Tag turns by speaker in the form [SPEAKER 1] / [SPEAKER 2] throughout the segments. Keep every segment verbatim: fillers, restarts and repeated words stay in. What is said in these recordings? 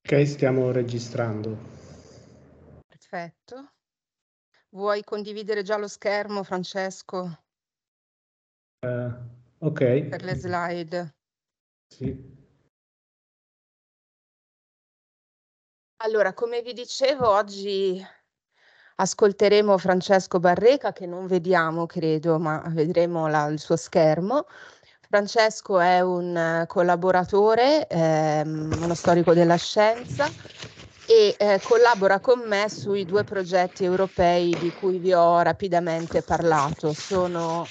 [SPEAKER 1] Ok, stiamo registrando.
[SPEAKER 2] Perfetto. Vuoi condividere già lo schermo, Francesco,
[SPEAKER 1] Eh, ok.
[SPEAKER 2] per le slide?
[SPEAKER 1] Sì.
[SPEAKER 2] Allora, come vi dicevo, oggi ascolteremo Francesco Barreca, che non vediamo, credo, ma vedremo la- il suo schermo. Francesco è un eh, collaboratore, ehm, uno storico della scienza e eh, collabora con me sui due progetti europei di cui vi ho rapidamente parlato. Sono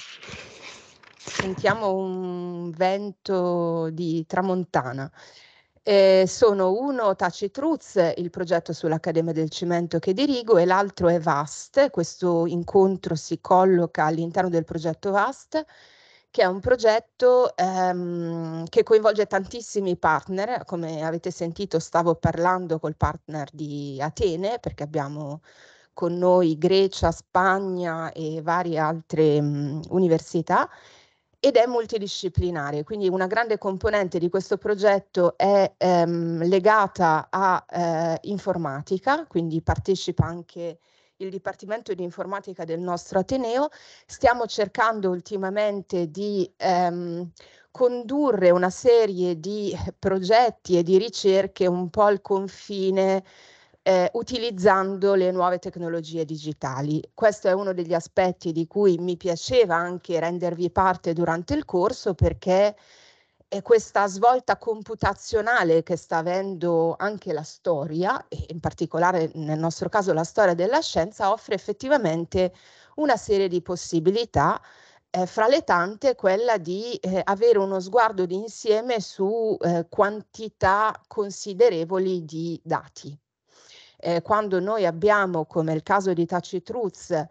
[SPEAKER 2] Sentiamo un vento di tramontana. Eh, sono uno Tacitruz, il progetto sull'Accademia del Cimento che dirigo, e l'altro è VAST. Questo incontro si colloca all'interno del progetto VAST, che è un progetto ehm, che coinvolge tantissimi partner. Come avete sentito, stavo parlando col partner di Atene, perché abbiamo con noi Grecia, Spagna e varie altre mh, università, ed è multidisciplinare, quindi una grande componente di questo progetto è ehm, legata a eh, informatica, quindi partecipa anche il Dipartimento di Informatica del nostro Ateneo. Stiamo cercando ultimamente di ehm, condurre una serie di progetti e di ricerche un po' al confine eh, utilizzando le nuove tecnologie digitali. Questo è uno degli aspetti di cui mi piaceva anche rendervi parte durante il corso, perché è questa svolta computazionale che sta avendo anche la storia, e in particolare nel nostro caso la storia della scienza, offre effettivamente una serie di possibilità, eh, fra le tante quella di eh, avere uno sguardo d'insieme su eh, quantità considerevoli di dati. Eh, quando noi abbiamo, come il caso di Tacitruz,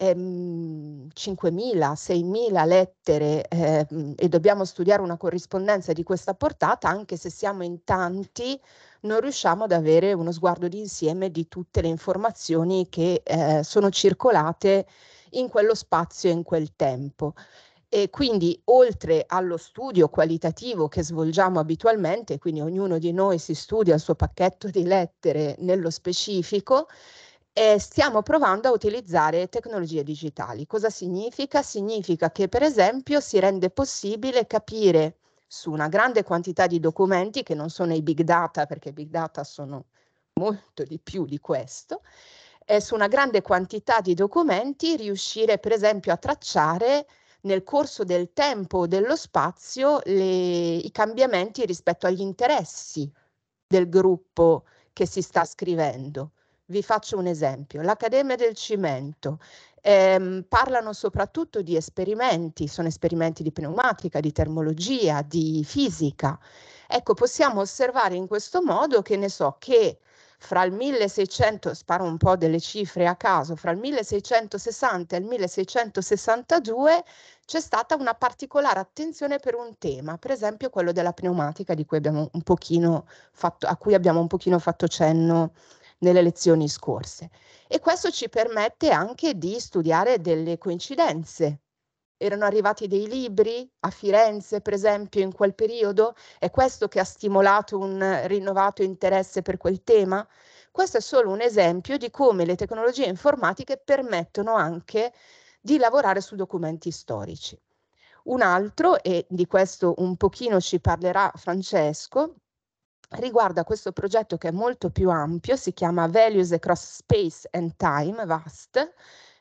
[SPEAKER 2] ehm, cinquemila, seimila lettere eh, e dobbiamo studiare una corrispondenza di questa portata, anche se siamo in tanti, non riusciamo ad avere uno sguardo d'insieme di tutte le informazioni che eh, sono circolate in quello spazio e in quel tempo. E quindi, oltre allo studio qualitativo che svolgiamo abitualmente, quindi ognuno di noi si studia il suo pacchetto di lettere nello specifico, eh, stiamo provando a utilizzare tecnologie digitali. Cosa significa? Significa che, per esempio, si rende possibile capire su una grande quantità di documenti, che non sono i big data, perché i big data sono molto di più di questo, eh, su una grande quantità di documenti riuscire, per esempio, a tracciare nel corso del tempo o dello spazio le, i cambiamenti rispetto agli interessi del gruppo che si sta scrivendo. Vi faccio un esempio. L'Accademia del Cimento ehm, parlano soprattutto di esperimenti, sono esperimenti di pneumatica, di termologia, di fisica. Ecco, possiamo osservare in questo modo che ne so che fra il milleseicento, sparo un po' delle cifre a caso, fra il milleseicentosessanta e il milleseicentosessantadue c'è stata una particolare attenzione per un tema, per esempio quello della pneumatica, di cui abbiamo un pochino fatto, a cui abbiamo un pochino fatto cenno nelle lezioni scorse. E questo ci permette anche di studiare delle coincidenze. Erano arrivati dei libri a Firenze, per esempio, in quel periodo? È questo che ha stimolato un rinnovato interesse per quel tema? Questo è solo un esempio di come le tecnologie informatiche permettono anche di lavorare su documenti storici. Un altro, e di questo un pochino ci parlerà Francesco, riguarda questo progetto che è molto più ampio, si chiama Values Across Space and Time, VAST,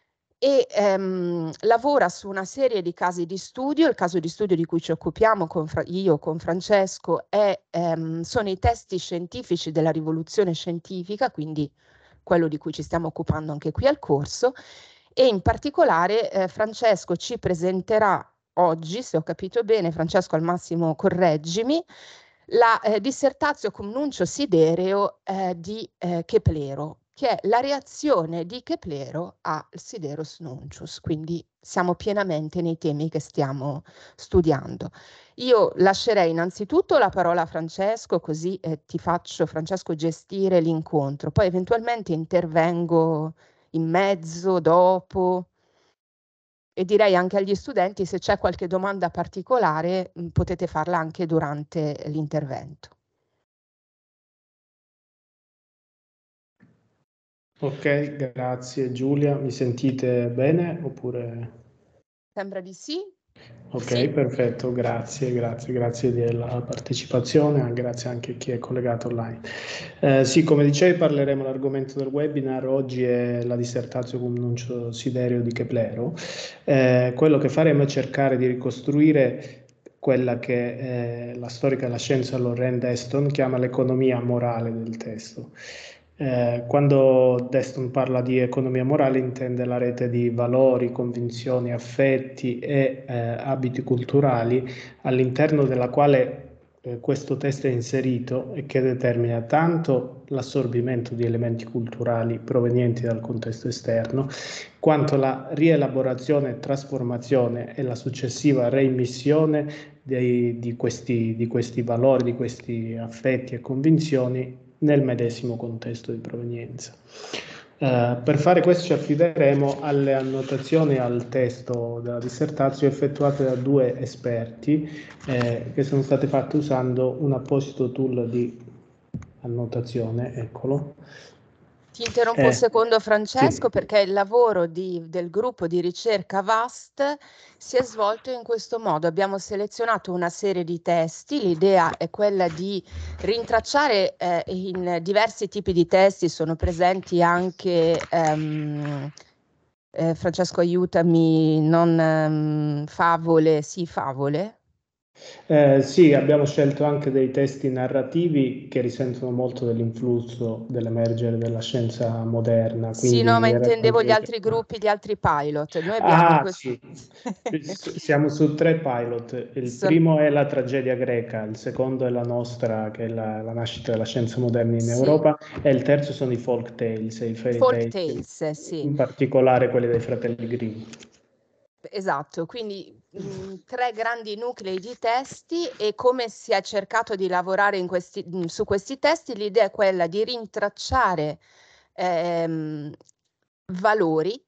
[SPEAKER 2] e ehm, lavora su una serie di casi di studio. Il caso di studio di cui ci occupiamo con Fra- io con Francesco è, ehm, sono i testi scientifici della rivoluzione scientifica, quindi quello di cui ci stiamo occupando anche qui al corso, e in particolare eh, Francesco ci presenterà oggi, se ho capito bene, Francesco al massimo correggimi, la eh, dissertatio cum nuncio sidereo eh, di eh, Keplero, che è la reazione di Keplero al Sidereus Nuncius, quindi siamo pienamente nei temi che stiamo studiando. Io lascerei innanzitutto la parola a Francesco, così eh, ti faccio, Francesco, gestire l'incontro, poi eventualmente intervengo in mezzo, dopo, e direi anche agli studenti, se c'è qualche domanda particolare, mh, potete farla anche durante l'intervento.
[SPEAKER 1] Ok, grazie Giulia. Mi sentite bene oppure...
[SPEAKER 2] Sembra di sì?
[SPEAKER 1] Ok,
[SPEAKER 2] Sì.
[SPEAKER 1] perfetto, grazie, grazie, grazie della partecipazione, grazie anche a chi è collegato online. Eh, sì, come dicevi, parleremo dell'argomento del webinar. Oggi è la dissertatio cum nuncio Siderio di Keplero. Eh, quello che faremo è cercare di ricostruire quella che eh, la storica della scienza Lorraine Deston chiama l'economia morale del testo. Eh, quando Deston parla di economia morale intende la rete di valori, convinzioni, affetti e eh, abiti culturali all'interno della quale eh, questo testo è inserito e che determina tanto l'assorbimento di elementi culturali provenienti dal contesto esterno, quanto la rielaborazione, trasformazione e la successiva reimmissione dei, di, questi, di questi valori, di questi affetti e convinzioni nel medesimo contesto di provenienza. Uh, per fare questo ci affideremo alle annotazioni al testo della dissertazione effettuate da due esperti eh, che sono state fatte usando un apposito tool di annotazione, eccolo.
[SPEAKER 2] Ti interrompo un
[SPEAKER 1] Eh,
[SPEAKER 2] secondo, Francesco,
[SPEAKER 1] sì.
[SPEAKER 2] perché il lavoro di, del gruppo di ricerca V A S T si è svolto in questo modo. Abbiamo selezionato una serie di testi, l'idea è quella di rintracciare eh, in diversi tipi di testi, sono presenti anche, ehm, eh, Francesco aiutami, non ehm, favole, sì, favole.
[SPEAKER 1] Eh, sì, abbiamo scelto anche dei testi narrativi che risentono molto dell'influsso dell'emergere della scienza moderna,
[SPEAKER 2] Sì, no, ma
[SPEAKER 1] quindi
[SPEAKER 2] intendevo gli
[SPEAKER 1] racconti...
[SPEAKER 2] altri gruppi, gli altri pilot. Noi abbiamo
[SPEAKER 1] Ah,
[SPEAKER 2] questo...
[SPEAKER 1] sì, S- siamo su tre pilot. Il
[SPEAKER 2] Son-
[SPEAKER 1] primo è la tragedia greca, il secondo è la nostra, che è la, la nascita della scienza moderna in
[SPEAKER 2] Sì,
[SPEAKER 1] Europa, e il terzo sono i folk tales, i fairy
[SPEAKER 2] folk
[SPEAKER 1] tales,
[SPEAKER 2] tales, eh, sì,
[SPEAKER 1] in particolare quelli dei fratelli Grimm.
[SPEAKER 2] esatto. Quindi mh, tre grandi nuclei di testi e come si è cercato di lavorare in questi, mh, su questi testi, l'idea è quella di rintracciare ehm, valori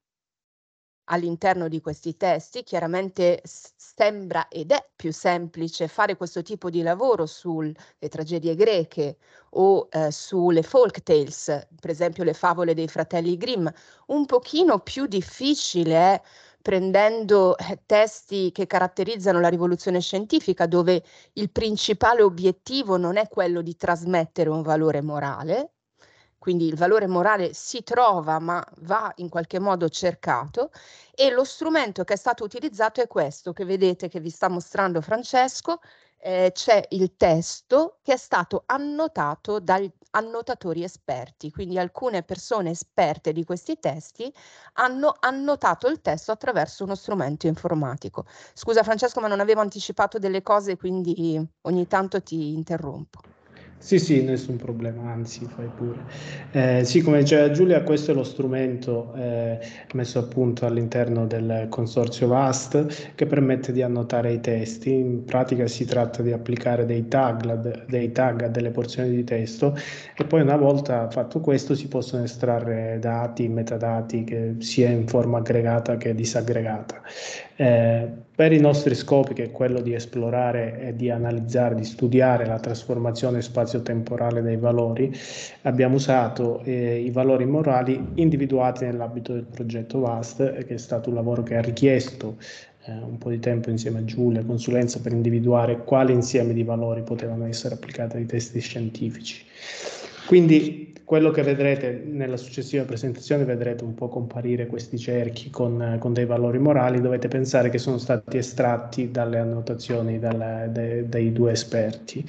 [SPEAKER 2] all'interno di questi testi. Chiaramente s- sembra ed è più semplice fare questo tipo di lavoro sulle tragedie greche o eh, sulle folk tales, per esempio le favole dei fratelli Grimm. Un pochino più difficile è prendendo eh, testi che caratterizzano la rivoluzione scientifica, dove il principale obiettivo non è quello di trasmettere un valore morale, quindi il valore morale si trova ma va in qualche modo cercato, e lo strumento che è stato utilizzato è questo che vedete, che vi sta mostrando Francesco. Eh, c'è il testo che è stato annotato dagli annotatori esperti, quindi alcune persone esperte di questi testi hanno annotato il testo attraverso uno strumento informatico. Scusa Francesco, ma non avevo anticipato delle cose, quindi ogni tanto ti interrompo.
[SPEAKER 1] Sì, sì, nessun problema, anzi, fai pure. Eh, sì, come diceva Giulia, questo è lo strumento eh, messo a punto all'interno del consorzio V A S T che permette di annotare i testi. In pratica si tratta di applicare dei tag, dei tag a delle porzioni di testo e poi una volta fatto questo si possono estrarre dati, metadati, che sia in forma aggregata che disaggregata. Eh, per i nostri scopi, che è quello di esplorare e di analizzare, di studiare la trasformazione spazio-temporale dei valori, abbiamo usato eh, i valori morali individuati nell'ambito del progetto V A S T, che è stato un lavoro che ha richiesto eh, un po' di tempo insieme a Giulia, consulenza per individuare quali insieme di valori potevano essere applicati ai testi scientifici. Quindi quello che vedrete nella successiva presentazione, vedrete un po' comparire questi cerchi con, con dei valori morali. Dovete pensare che sono stati estratti dalle annotazioni dalle, de, dei due esperti.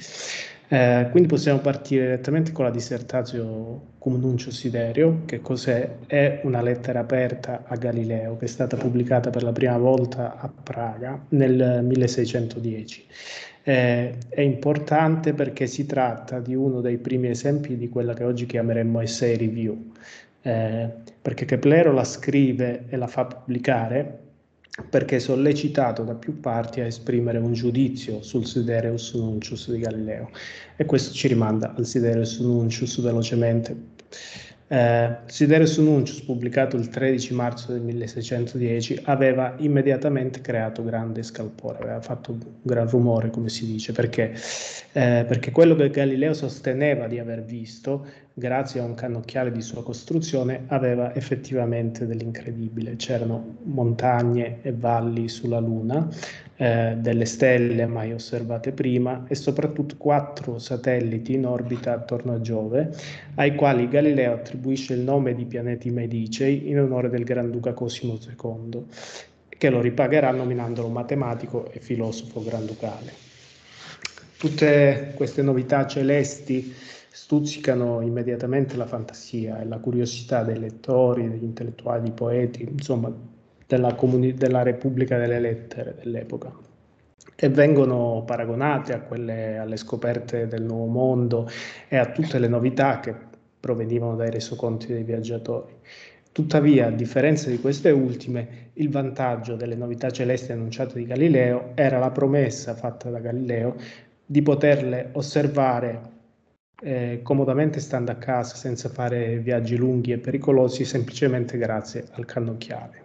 [SPEAKER 1] Eh, quindi possiamo partire direttamente con la dissertatio cum nuncio Siderio. Che cos'è? È una lettera aperta a Galileo che è stata pubblicata per la prima volta a Praga nel milleseicentodieci. Eh, è importante perché si tratta di uno dei primi esempi di quella che oggi chiameremmo essay review, eh, perché Keplero la scrive e la fa pubblicare perché è sollecitato da più parti a esprimere un giudizio sul Sidereus Nuncius di Galileo, e questo ci rimanda al Sidereus Nuncius velocemente. Eh, Sidereus Nuncius, pubblicato il tredici marzo del milleseicentodieci, aveva immediatamente creato grande scalpore, aveva fatto un gran rumore, come si dice, perché, eh, perché quello che Galileo sosteneva di aver visto, grazie a un cannocchiale di sua costruzione, aveva effettivamente dell'incredibile. C'erano montagne e valli sulla Luna, eh, delle stelle mai osservate prima e soprattutto quattro satelliti in orbita attorno a Giove, ai quali Galileo attribuisce il nome di pianeti medicei in onore del Granduca Cosimo secondo, che lo ripagherà nominandolo matematico e filosofo granducale. Tutte queste novità celesti stuzzicano immediatamente la fantasia e la curiosità dei lettori, degli intellettuali, dei poeti, insomma, della, comuni- della Repubblica delle Lettere dell'epoca, e vengono paragonate a quelle, alle scoperte del Nuovo Mondo e a tutte le novità che provenivano dai resoconti dei viaggiatori. Tuttavia, a differenza di queste ultime, il vantaggio delle novità celesti annunciate di Galileo era la promessa fatta da Galileo di poterle osservare eh, comodamente stando a casa, senza fare viaggi lunghi e pericolosi, semplicemente grazie al cannocchiale.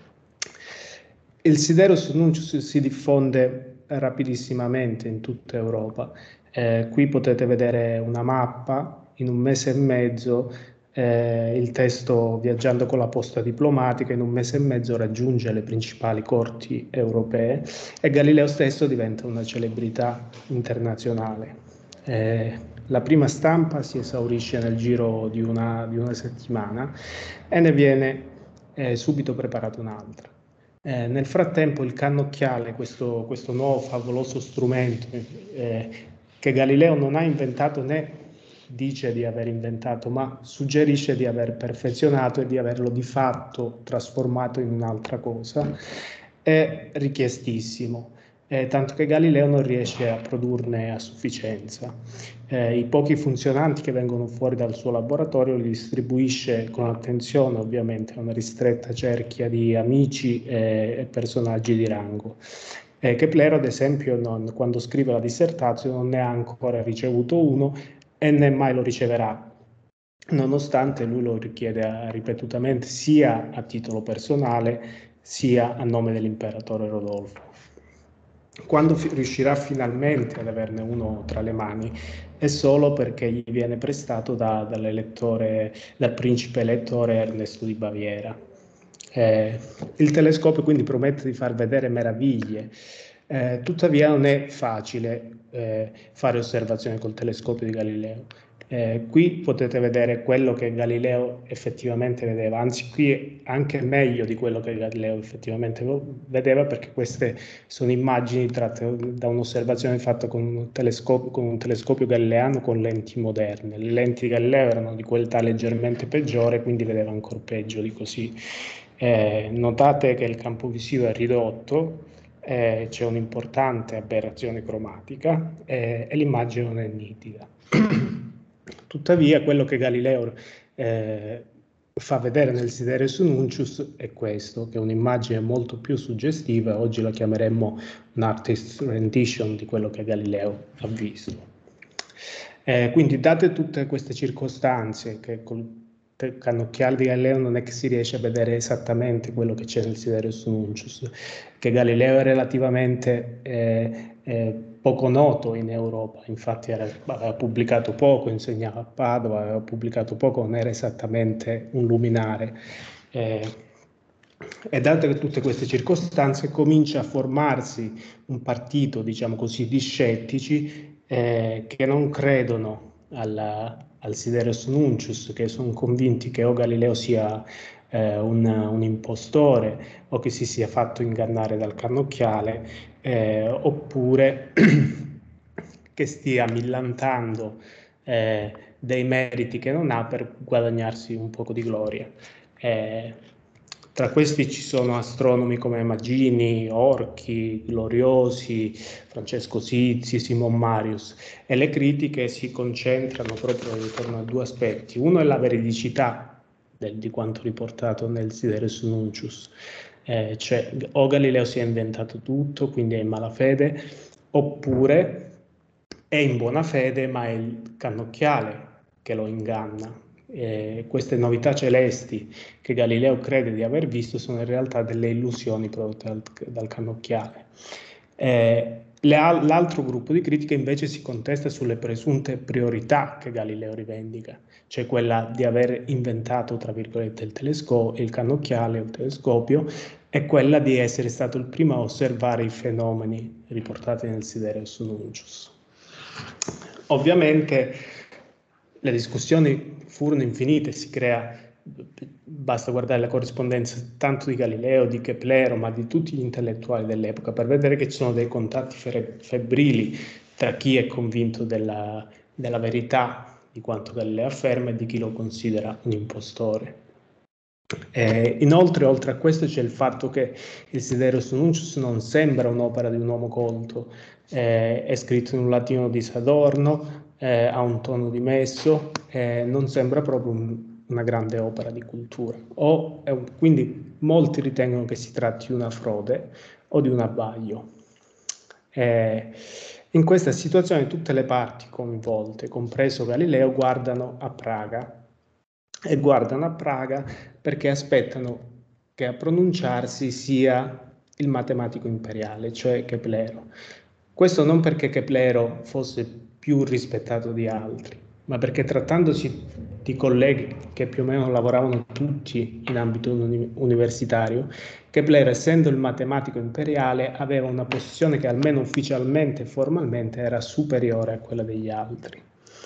[SPEAKER 1] Il Sidereus Nuncius si diffonde rapidissimamente in tutta Europa. Eh, qui potete vedere una mappa, in un mese e mezzo eh, il testo, viaggiando con la posta diplomatica, in un mese e mezzo raggiunge le principali corti europee e Galileo stesso diventa una celebrità internazionale. Eh, la prima stampa si esaurisce nel giro di una, di una settimana e ne viene eh, subito preparata un'altra. Eh, nel frattempo il cannocchiale, questo, questo nuovo favoloso strumento eh, che Galileo non ha inventato né dice di aver inventato, ma suggerisce di aver perfezionato e di averlo di fatto trasformato in un'altra cosa, è richiestissimo, eh, tanto che Galileo non riesce a produrne a sufficienza. Eh, I pochi funzionanti che vengono fuori dal suo laboratorio li distribuisce con attenzione, ovviamente, a una ristretta cerchia di amici e, e personaggi di rango. Eh, Keplero, ad esempio, non, quando scrive la dissertazione non ne ha ancora ricevuto uno e né mai lo riceverà, nonostante lui lo richiede ripetutamente sia a titolo personale sia a nome dell'imperatore Rodolfo. Quando fi- riuscirà finalmente ad averne uno tra le mani è solo perché gli viene prestato da, dall'elettore, dal principe elettore Ernesto di Baviera. Eh, il telescopio quindi promette di far vedere meraviglie, eh, tuttavia non è facile eh, fare osservazioni col telescopio di Galileo. Eh, qui potete vedere quello che Galileo effettivamente vedeva, anzi qui è anche meglio di quello che Galileo effettivamente vedeva, perché queste sono immagini tratte da un'osservazione fatta con un telescopio, con un telescopio galileano con lenti moderne. Le lenti di Galileo erano di qualità leggermente peggiore, quindi vedeva ancora peggio di così. Eh, notate che il campo visivo è ridotto, eh, c'è un'importante aberrazione cromatica eh, e l'immagine non è nitida. Tuttavia, quello che Galileo eh, fa vedere nel Sidereus Nuncius è questo, che è un'immagine molto più suggestiva, oggi la chiameremmo un artist rendition di quello che Galileo ha visto. Eh, quindi, date tutte queste circostanze, che col cannocchiale di Galileo non è che si riesce a vedere esattamente quello che c'è nel Sidereus Nuncius, che Galileo è relativamente eh, eh, poco noto in Europa, infatti era, aveva pubblicato poco, insegnava a Padova, aveva pubblicato poco, non era esattamente un luminare. Eh, e date tutte queste circostanze comincia a formarsi un partito, diciamo così, di scettici eh, che non credono alla, al Sidereus Nuncius, che sono convinti che o Galileo sia eh, un, un impostore o che si sia fatto ingannare dal cannocchiale, eh, oppure che stia millantando eh, dei meriti che non ha per guadagnarsi un poco di gloria. Eh, tra questi ci sono astronomi come Magini, Orchi, Gloriosi, Francesco Sizzi, Simon Marius, e le critiche si concentrano proprio intorno a due aspetti. Uno è la veridicità del, di quanto riportato nel Sidereus Nuncius, eh, cioè o Galileo si è inventato tutto, quindi è in malafede, oppure è in buona fede, ma è il cannocchiale che lo inganna. eh, queste novità celesti che Galileo crede di aver visto sono in realtà delle illusioni prodotte dal, dal cannocchiale. Eh, l'altro gruppo di critiche invece si contesta sulle presunte priorità che Galileo rivendica, cioè quella di aver inventato, tra virgolette, il telescopio, il cannocchiale o il telescopio, e quella di essere stato il primo a osservare i fenomeni riportati nel Sidereus Nuncius. Ovviamente le discussioni furono infinite, si crea, basta guardare la corrispondenza tanto di Galileo, di Keplero, ma di tutti gli intellettuali dell'epoca, per vedere che ci sono dei contatti febbrili tra chi è convinto della, della verità di quanto Galileo afferma e di chi lo considera un impostore. Eh, inoltre, oltre a questo, c'è il fatto che il Sidereus Nuncius non sembra un'opera di un uomo colto, eh, è scritto in un latino di Sadorno, eh, ha un tono dimesso, eh, non sembra proprio un, una grande opera di cultura. O, un, quindi molti ritengono che si tratti di una frode o di un abbaglio. Eh, in questa situazione tutte le parti coinvolte, compreso Galileo, guardano a Praga, e guardano a Praga perché aspettano che a pronunciarsi sia il matematico imperiale, cioè Keplero. Questo non perché Keplero fosse più rispettato di altri, ma perché trattandosi di colleghi che più o meno lavoravano tutti in ambito uni- universitario, Keplero, essendo il matematico imperiale, aveva una posizione che almeno ufficialmente e formalmente era superiore a quella degli altri.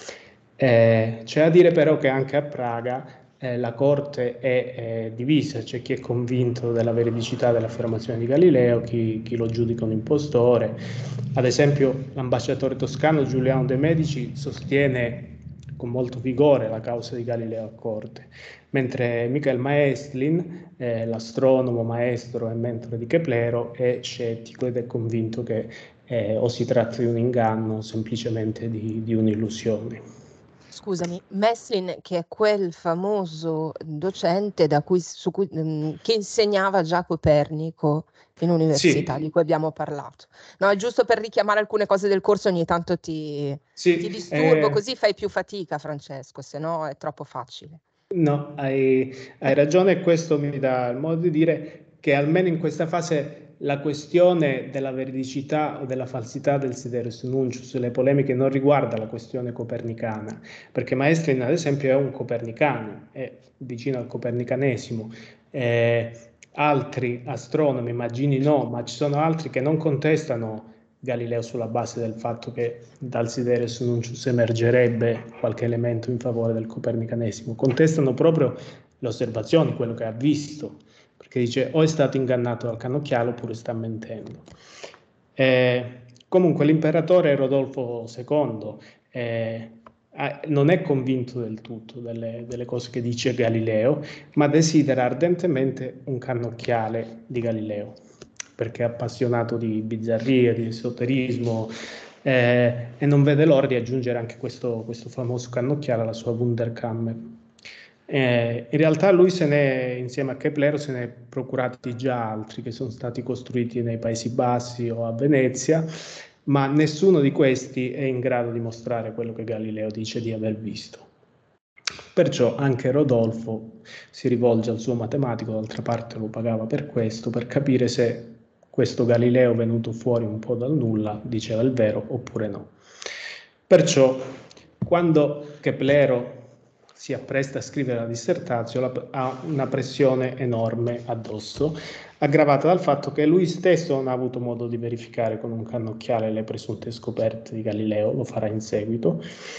[SPEAKER 1] Eh, c'è da dire però che anche a Praga eh, la corte è eh, divisa, c'è chi è convinto della veridicità dell'affermazione di Galileo, chi, chi lo giudica un impostore. Ad esempio l'ambasciatore toscano Giuliano de' Medici sostiene con molto vigore la causa di Galileo a corte, mentre Michael Maeslin, eh, l'astronomo maestro e mentore di Keplero, è scettico ed è convinto che eh, o si tratta di un inganno o semplicemente di, di un'illusione.
[SPEAKER 2] Scusami, Messlin, che è quel famoso docente da cui, su cui, mh, che insegnava già Copernico in università,
[SPEAKER 1] Sì,
[SPEAKER 2] di cui abbiamo parlato. No, è giusto per richiamare alcune cose del corso, ogni tanto ti, ti
[SPEAKER 1] sì,
[SPEAKER 2] disturbo,
[SPEAKER 1] eh,
[SPEAKER 2] così fai più fatica, Francesco, se no è troppo facile.
[SPEAKER 1] no, hai, hai ragione, e questo mi dà il modo di dire che almeno in questa fase la questione della veridicità o della falsità del Sidereus Nuncius, le polemiche, non riguarda la questione copernicana, perché Maestrin, ad esempio, è un copernicano, è vicino al copernicanesimo. Eh, altri astronomi, Magini no, ma ci sono altri che non contestano Galileo sulla base del fatto che dal Sidereus Nuncius emergerebbe qualche elemento in favore del copernicanesimo. Contestano proprio le osservazioni, quello che ha visto, perché dice o è stato ingannato dal cannocchiale oppure sta mentendo. Eh, comunque l'imperatore Rodolfo secondo eh, non è convinto del tutto delle, delle cose che dice Galileo, ma desidera ardentemente un cannocchiale di Galileo, perché è appassionato di bizzarrie, di esoterismo, eh, e non vede l'ora di aggiungere anche questo, questo famoso cannocchiale alla sua Wunderkammer. Eh, in realtà lui se ne, insieme a Keplero, se ne è procurati già altri che sono stati costruiti nei Paesi Bassi o a Venezia, ma nessuno di questi è in grado di mostrare quello che Galileo dice di aver visto. Perciò anche Rodolfo si rivolge al suo matematico, d'altra parte lo pagava per questo, per capire se questo Galileo venuto fuori un po' dal nulla diceva il vero oppure no. Perciò quando Keplero si appresta a scrivere la dissertazione ha una pressione enorme addosso, aggravata dal fatto che lui stesso non ha avuto modo di verificare con un cannocchiale le presunte scoperte di Galileo, lo farà in seguito.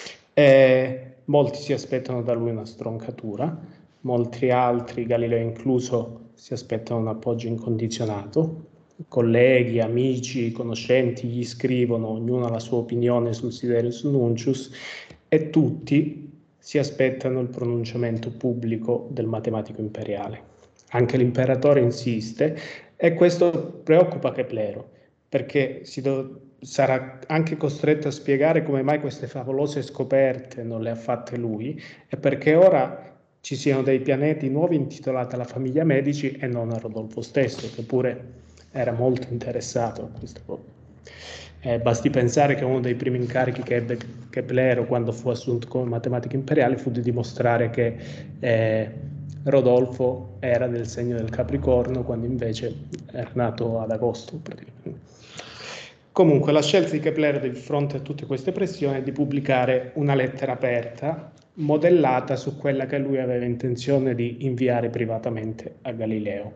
[SPEAKER 1] Eh, molti si aspettano da lui una stroncatura, molti altri, Galileo incluso, si aspettano un appoggio incondizionato. Colleghi, amici, conoscenti gli scrivono, ognuno ha la sua opinione sul Sidereus Nuncius, e tutti si aspettano il pronunciamento pubblico del matematico imperiale. Anche l'imperatore insiste e questo preoccupa Keplero, perché si do- sarà anche costretto a spiegare come mai queste favolose scoperte non le ha fatte lui e perché ora ci siano dei pianeti nuovi intitolati alla famiglia Medici e non a Rodolfo stesso, che pure era molto interessato a questa cosa. Eh, basti pensare che uno dei primi incarichi che ebbe Keplero quando fu assunto come matematico imperiale fu di dimostrare che eh, Rodolfo era del segno del Capricorno, quando invece era nato ad agosto praticamente. Comunque la scelta di Keplero di fronte a tutte queste pressioni è di pubblicare una lettera aperta modellata su quella che lui aveva intenzione di inviare privatamente a Galileo.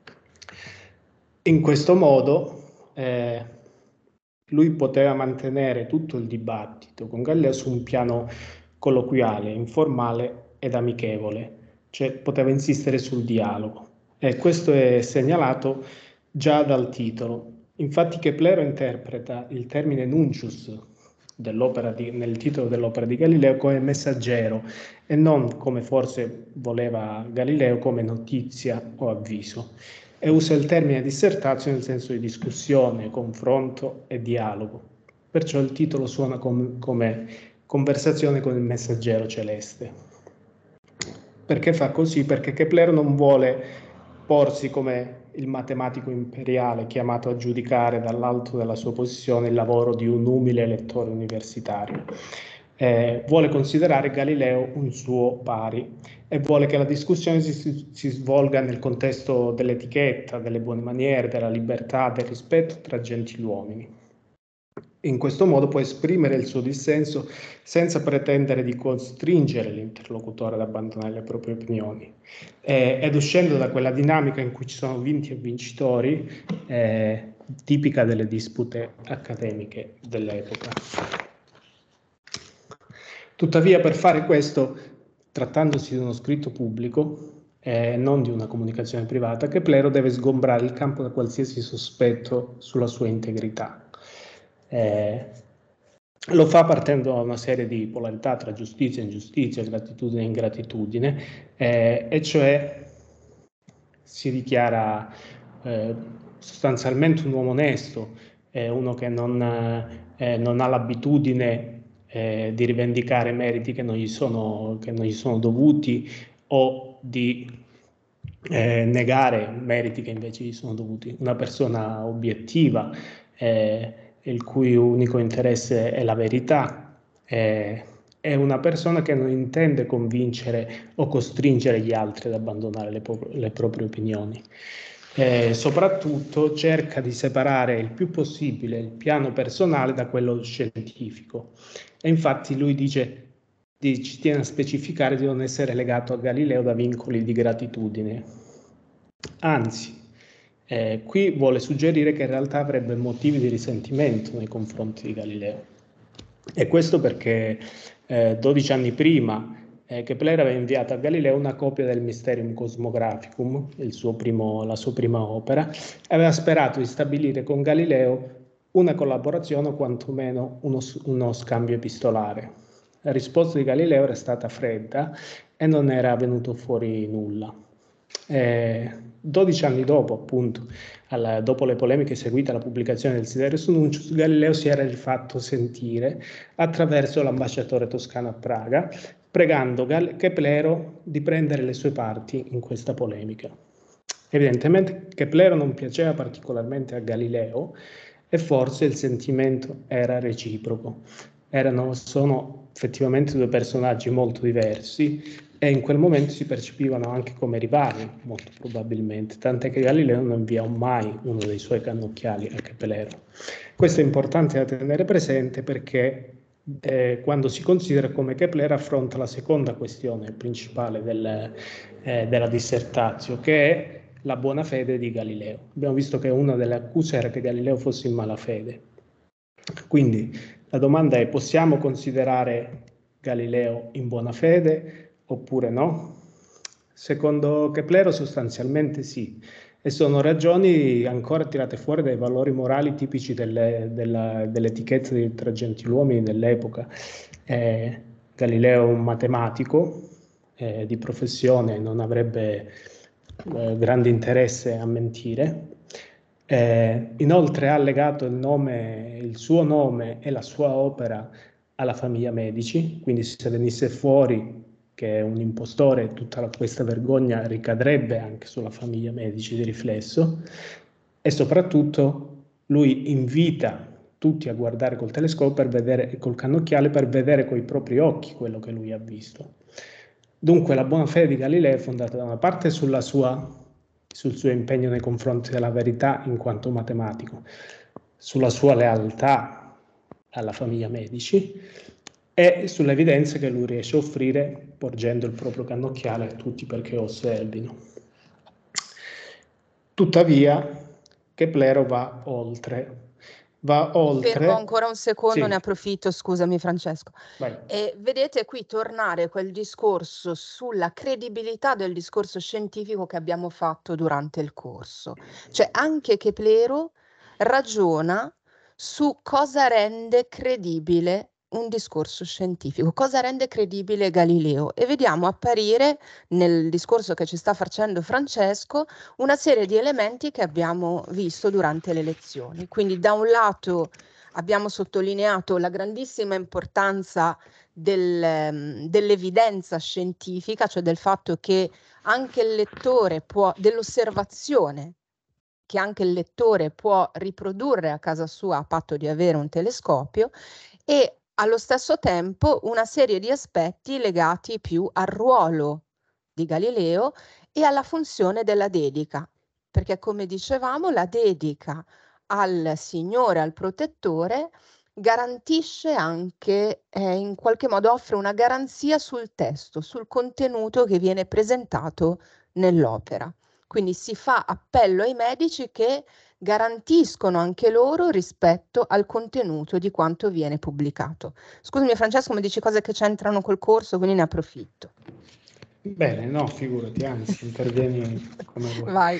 [SPEAKER 1] In questo modo eh, lui poteva mantenere tutto il dibattito con Galileo su un piano colloquiale, informale ed amichevole, cioè poteva insistere sul dialogo. E questo è segnalato già dal titolo. Infatti Keplero interpreta il termine nuncius dell'opera di, nel titolo dell'opera di Galileo come messaggero e non, come forse voleva Galileo, come notizia o avviso. E usa il termine dissertazio nel senso di discussione, confronto e dialogo. Perciò il titolo suona com- come conversazione con il messaggero celeste. Perché fa così? Perché Keplero non vuole porsi come il matematico imperiale chiamato a giudicare dall'alto della sua posizione il lavoro di un umile lettore universitario. Eh, vuole considerare Galileo un suo pari e vuole che la discussione si, si svolga nel contesto dell'etichetta, delle buone maniere, della libertà, del rispetto tra gentiluomini. In questo modo può esprimere il suo dissenso senza pretendere di costringere l'interlocutore ad abbandonare le proprie opinioni. Eh, ed uscendo da quella dinamica in cui ci sono vinti e vincitori, eh, tipica delle dispute accademiche dell'epoca. Tuttavia, per fare questo, trattandosi di uno scritto pubblico e eh, non di una comunicazione privata, Keplero deve sgombrare il campo da qualsiasi sospetto sulla sua integrità. Eh, lo fa partendo da una serie di polarità tra giustizia e ingiustizia, gratitudine e ingratitudine, eh, e cioè si dichiara eh, sostanzialmente un uomo onesto, eh, uno che non, eh, non ha l'abitudine eh, di rivendicare meriti che non gli sono, che non gli sono dovuti o di eh, negare meriti che invece gli sono dovuti. Una persona obiettiva, eh, il cui unico interesse è la verità, eh, è una persona che non intende convincere o costringere gli altri ad abbandonare le, le proprie opinioni. Eh, soprattutto cerca di separare il più possibile il piano personale da quello scientifico. E infatti lui dice, di, ci tiene a specificare di non essere legato a Galileo da vincoli di gratitudine. Anzi, eh, qui vuole suggerire che in realtà avrebbe motivi di risentimento nei confronti di Galileo. E questo perché eh, dodici anni prima eh, Kepler aveva inviato a Galileo una copia del Mysterium Cosmographicum, il suo primo, la sua prima opera, e aveva sperato di stabilire con Galileo una collaborazione o quantomeno uno, uno scambio epistolare. La risposta di Galileo era stata fredda e non era venuto fuori nulla. Eh, dodici anni dopo, appunto, alla, dopo le polemiche seguite alla pubblicazione del Sidereus Nuncius, Galileo si era rifatto sentire attraverso l'ambasciatore toscano a Praga, pregando Gal- Keplero di prendere le sue parti in questa polemica. Evidentemente Keplero non piaceva particolarmente a Galileo e forse il sentimento era reciproco. Erano, sono effettivamente due personaggi molto diversi e in quel momento si percepivano anche come rivali, molto probabilmente, tant'è che Galileo non inviò mai uno dei suoi cannocchiali a Keplero. Questo è importante da tenere presente perché eh, quando si considera come Kepler affronta la seconda questione principale del, eh, della dissertazio, che è la buona fede di Galileo. Abbiamo visto che una delle accuse era che Galileo fosse in malafede. Quindi la domanda è: possiamo considerare Galileo in buona fede oppure no? Secondo Keplero sostanzialmente sì, e sono ragioni ancora tirate fuori dai valori morali tipici delle, della, dell'etichetta di, tra gentiluomini dell'epoca. Eh, Galileo è un matematico eh, di professione, non avrebbe eh, grande interesse a mentire. Eh, inoltre ha legato il, nome, il suo nome e la sua opera alla famiglia Medici, quindi se venisse fuori che è un impostore, tutta questa vergogna ricadrebbe anche sulla famiglia Medici di riflesso, e soprattutto lui invita tutti a guardare col telescopio, per vedere, col cannocchiale, per vedere coi propri occhi quello che lui ha visto. Dunque la buona fede di Galileo è fondata da una parte sulla sua, sul suo impegno nei confronti della verità in quanto matematico, sulla sua lealtà alla famiglia Medici e sulle evidenze che lui riesce a offrire porgendo il proprio cannocchiale a tutti perché osservino. Tuttavia Keplero va oltre. Va oltre.
[SPEAKER 2] Fermo ancora un secondo,
[SPEAKER 1] Sì.
[SPEAKER 2] ne approfitto, scusami Francesco. E vedete qui tornare quel discorso sulla credibilità del discorso scientifico che abbiamo fatto durante il corso. Cioè anche Keplero ragiona su cosa rende credibile un discorso scientifico, cosa rende credibile Galileo, e vediamo apparire nel discorso che ci sta facendo Francesco una serie di elementi che abbiamo visto durante le lezioni. Quindi da un lato abbiamo sottolineato la grandissima importanza del, dell'evidenza scientifica, cioè del fatto che anche il lettore può, dell'osservazione, che anche il lettore può riprodurre a casa sua a patto di avere un telescopio, e allo stesso tempo una serie di aspetti legati più al ruolo di Galileo e alla funzione della dedica, perché come dicevamo la dedica al Signore, al protettore, garantisce anche, eh, in qualche modo offre una garanzia sul testo, sul contenuto che viene presentato nell'opera. Quindi si fa appello ai medici che garantiscono anche loro rispetto al contenuto di quanto viene pubblicato. Scusami Francesco, mi dici cose che c'entrano col corso, quindi ne approfitto.
[SPEAKER 1] Bene, no, figurati, anzi, intervieni come vuoi.
[SPEAKER 2] Vai.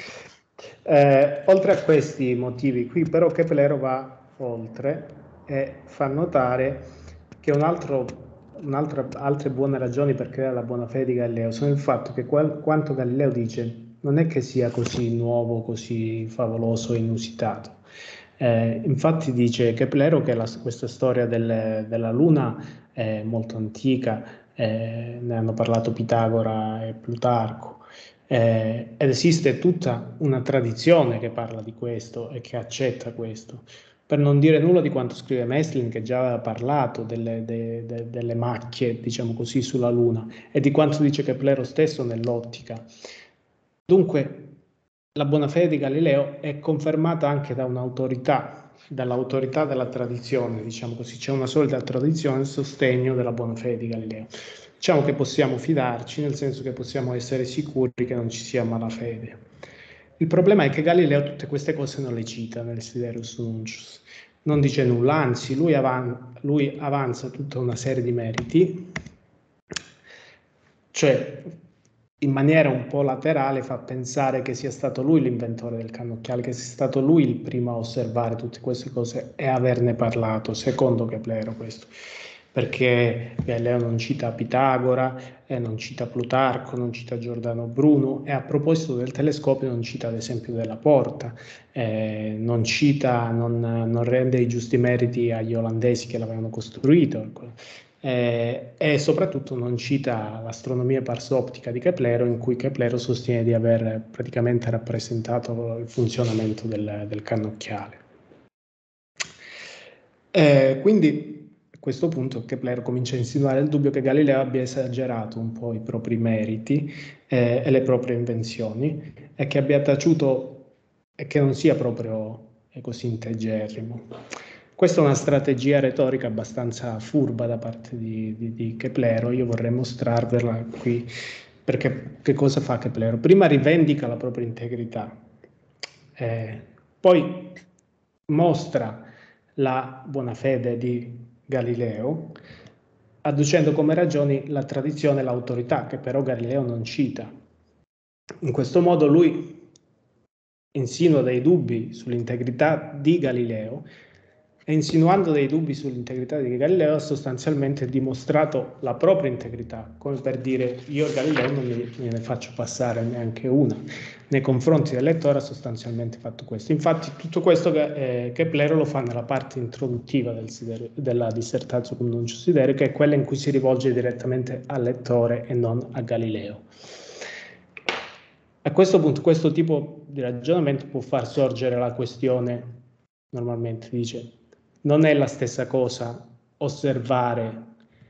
[SPEAKER 1] Eh, oltre a questi motivi qui, però, Keplero va oltre e fa notare che un altro, un'altra, altre buone ragioni per creare la buona fede di Galileo sono il fatto che qual, quanto Galileo dice non è che sia così nuovo, così favoloso, inusitato. Eh, infatti dice Keplero che la, questa storia del, della Luna è molto antica, eh, ne hanno parlato Pitagora e Plutarco, eh, ed esiste tutta una tradizione che parla di questo e che accetta questo. Per non dire nulla di quanto scrive Messlin, che già aveva parlato delle, de, de, delle macchie, diciamo così, sulla Luna, e di quanto dice Keplero stesso nell'ottica. Dunque, la buona fede di Galileo è confermata anche da un'autorità, dall'autorità della tradizione, diciamo così. C'è una solida tradizione a sostegno della buona fede di Galileo. Diciamo che possiamo fidarci, nel senso che possiamo essere sicuri che non ci sia malafede. Il problema è che Galileo tutte queste cose non le cita nel Sidereus Nuncius, non dice nulla, anzi lui, avan- lui avanza tutta una serie di meriti, cioè in maniera un po' laterale fa pensare che sia stato lui l'inventore del cannocchiale, che sia stato lui il primo a osservare tutte queste cose e averne parlato, secondo Keplero questo, perché Galileo non cita Pitagora, eh, non cita Plutarco, non cita Giordano Bruno, e a proposito del telescopio non cita ad esempio Della Porta, eh, non cita, non, non rende i giusti meriti agli olandesi che l'avevano costruito, Eh, e soprattutto non cita l'astronomia parsoptica di Keplero, in cui Keplero sostiene di aver praticamente rappresentato il funzionamento del, del cannocchiale. Eh, quindi a questo punto Keplero comincia a insinuare il dubbio che Galileo abbia esagerato un po' i propri meriti eh, e le proprie invenzioni, e che abbia taciuto e che non sia proprio così integerrimo. Questa è una strategia retorica abbastanza furba da parte di, di, di Keplero. Io vorrei mostrarvela qui, perché che cosa fa Keplero? Prima rivendica la propria integrità, eh, poi mostra la buona fede di Galileo, adducendo come ragioni la tradizione e l'autorità, che però Galileo non cita. In questo modo lui insinua dei dubbi sull'integrità di Galileo, e insinuando dei dubbi sull'integrità di Galileo ha sostanzialmente dimostrato la propria integrità, come per dire io Galileo non ne faccio passare neanche una. Nei confronti del lettore ha sostanzialmente fatto questo. Infatti tutto questo che, eh, Keplero lo fa nella parte introduttiva del sidere, della dissertatio cum nuncio sidere, che è quella in cui si rivolge direttamente al lettore e non a Galileo. A questo punto questo tipo di ragionamento può far sorgere la questione, normalmente dice, non è la stessa cosa osservare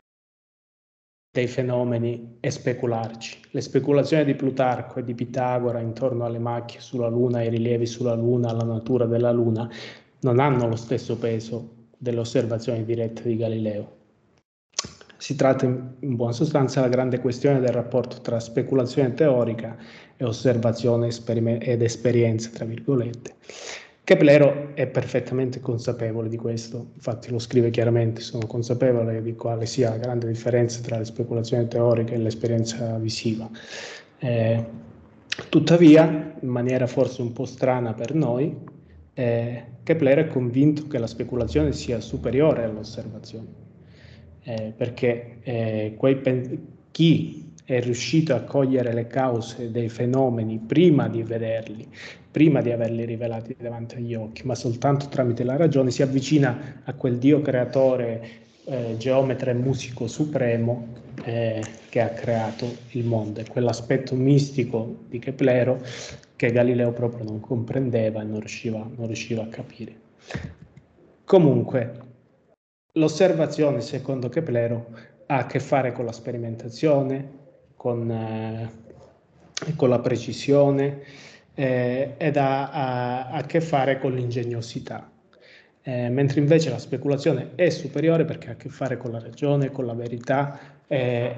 [SPEAKER 1] dei fenomeni e specularci. Le speculazioni di Plutarco e di Pitagora intorno alle macchie sulla Luna, ai rilievi sulla Luna, alla natura della Luna, non hanno lo stesso peso delle osservazioni dirette di Galileo. Si tratta in buona sostanza della grande questione del rapporto tra speculazione teorica e osservazione ed esperienza, tra virgolette. Keplero è perfettamente consapevole di questo, infatti lo scrive chiaramente: sono consapevole di quale sia la grande differenza tra le speculazioni teoriche e l'esperienza visiva. Eh, tuttavia, in maniera forse un po' strana per noi, eh, Keplero è convinto che la speculazione sia superiore all'osservazione. Eh, perché eh, quei chi è riuscito a cogliere le cause dei fenomeni prima di vederli, prima di averli rivelati davanti agli occhi, ma soltanto tramite la ragione, si avvicina a quel Dio creatore, eh, geometra e musico supremo eh, che ha creato il mondo. È quell'aspetto mistico di Keplero che Galileo proprio non comprendeva e non riusciva, non riusciva a capire. Comunque, l'osservazione, secondo Keplero, ha a che fare con la sperimentazione, con, eh, con la precisione eh, ed ha, ha a che fare con l'ingegnosità. Eh, mentre invece la speculazione è superiore perché ha a che fare con la ragione, con la verità eh,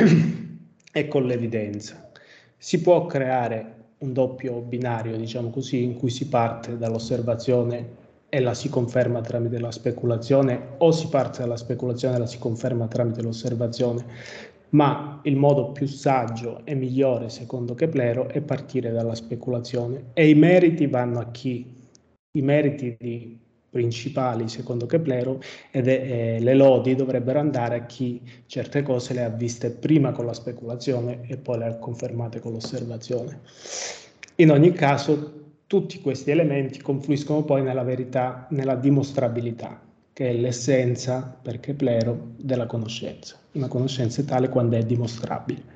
[SPEAKER 1] e con l'evidenza. Si può creare un doppio binario, diciamo così, in cui si parte dall'osservazione e la si conferma tramite la speculazione, o si parte dalla speculazione e la si conferma tramite l'osservazione, ma il modo più saggio e migliore, secondo Keplero, è partire dalla speculazione, e i meriti vanno a chi? I meriti di principali, secondo Keplero, ed è, eh, le lodi dovrebbero andare a chi certe cose le ha viste prima con la speculazione e poi le ha confermate con l'osservazione. In ogni caso, tutti questi elementi confluiscono poi nella verità, nella dimostrabilità, che è l'essenza, per Keplero, della conoscenza. Una conoscenza è tale quando è dimostrabile.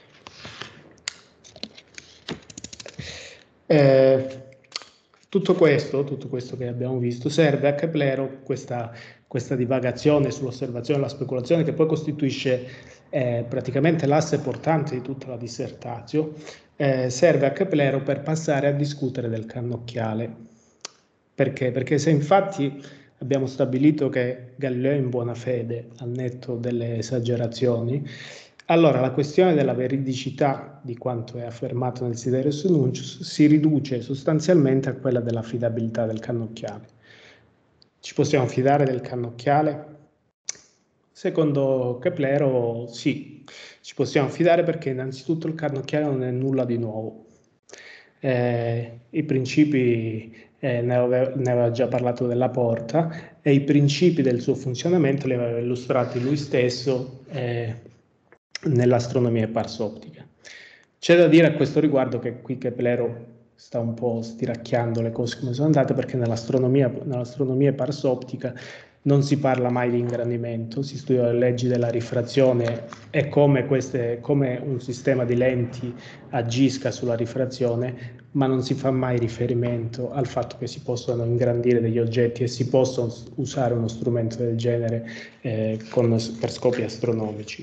[SPEAKER 1] Eh, tutto questo, tutto questo che abbiamo visto, serve a Keplero, questa, questa divagazione sull'osservazione e la speculazione, che poi costituisce eh, praticamente l'asse portante di tutta la dissertatio, eh, serve a Keplero per passare a discutere del cannocchiale. Perché? Perché se infatti abbiamo stabilito che Galileo è in buona fede, al netto delle esagerazioni, allora la questione della veridicità di quanto è affermato nel Sidereus Nuncius si riduce sostanzialmente a quella dell'affidabilità del cannocchiale. Ci possiamo fidare del cannocchiale? Secondo Keplero sì, ci possiamo fidare perché innanzitutto il cannocchiale non è nulla di nuovo. Eh, I principi, eh, ne, aveva, ne aveva già parlato della Porta, e i principi del suo funzionamento li aveva illustrati lui stesso eh, nell'astronomia parsoptica. C'è da dire a questo riguardo che qui Keplero sta un po' stiracchiando le cose come sono andate, perché nell'astronomia, nell'astronomia parsoptica non si parla mai di ingrandimento, si studiano le leggi della rifrazione e come, queste, come un sistema di lenti agisca sulla rifrazione, ma non si fa mai riferimento al fatto che si possono ingrandire degli oggetti e si possono usare uno strumento del genere eh, con, per scopi astronomici.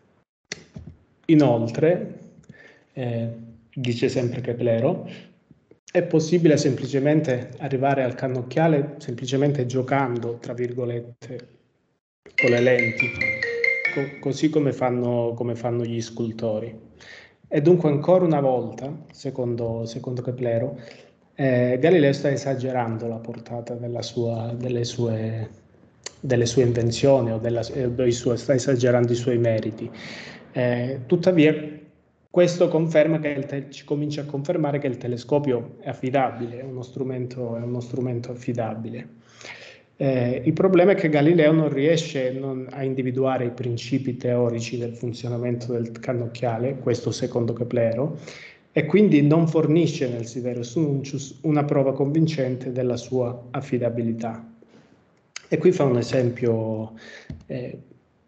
[SPEAKER 1] Inoltre, eh, dice sempre Keplero, è possibile semplicemente arrivare al cannocchiale semplicemente giocando, tra virgolette, con le lenti, co- così come fanno, come fanno gli scultori. E dunque ancora una volta, secondo, secondo Keplero, eh, Galileo sta esagerando la portata della sua, delle, sue, delle sue invenzioni o della, eh, suoi, sta esagerando i suoi meriti. Eh, tuttavia, questo conferma che il te- ci comincia a confermare che il telescopio è affidabile, è uno strumento, è uno strumento affidabile. Eh, il problema è che Galileo non riesce non, a individuare i principi teorici del funzionamento del cannocchiale, questo secondo Keplero, e quindi non fornisce nel Sidereus Nuncius una prova convincente della sua affidabilità. E qui fa un esempio, eh,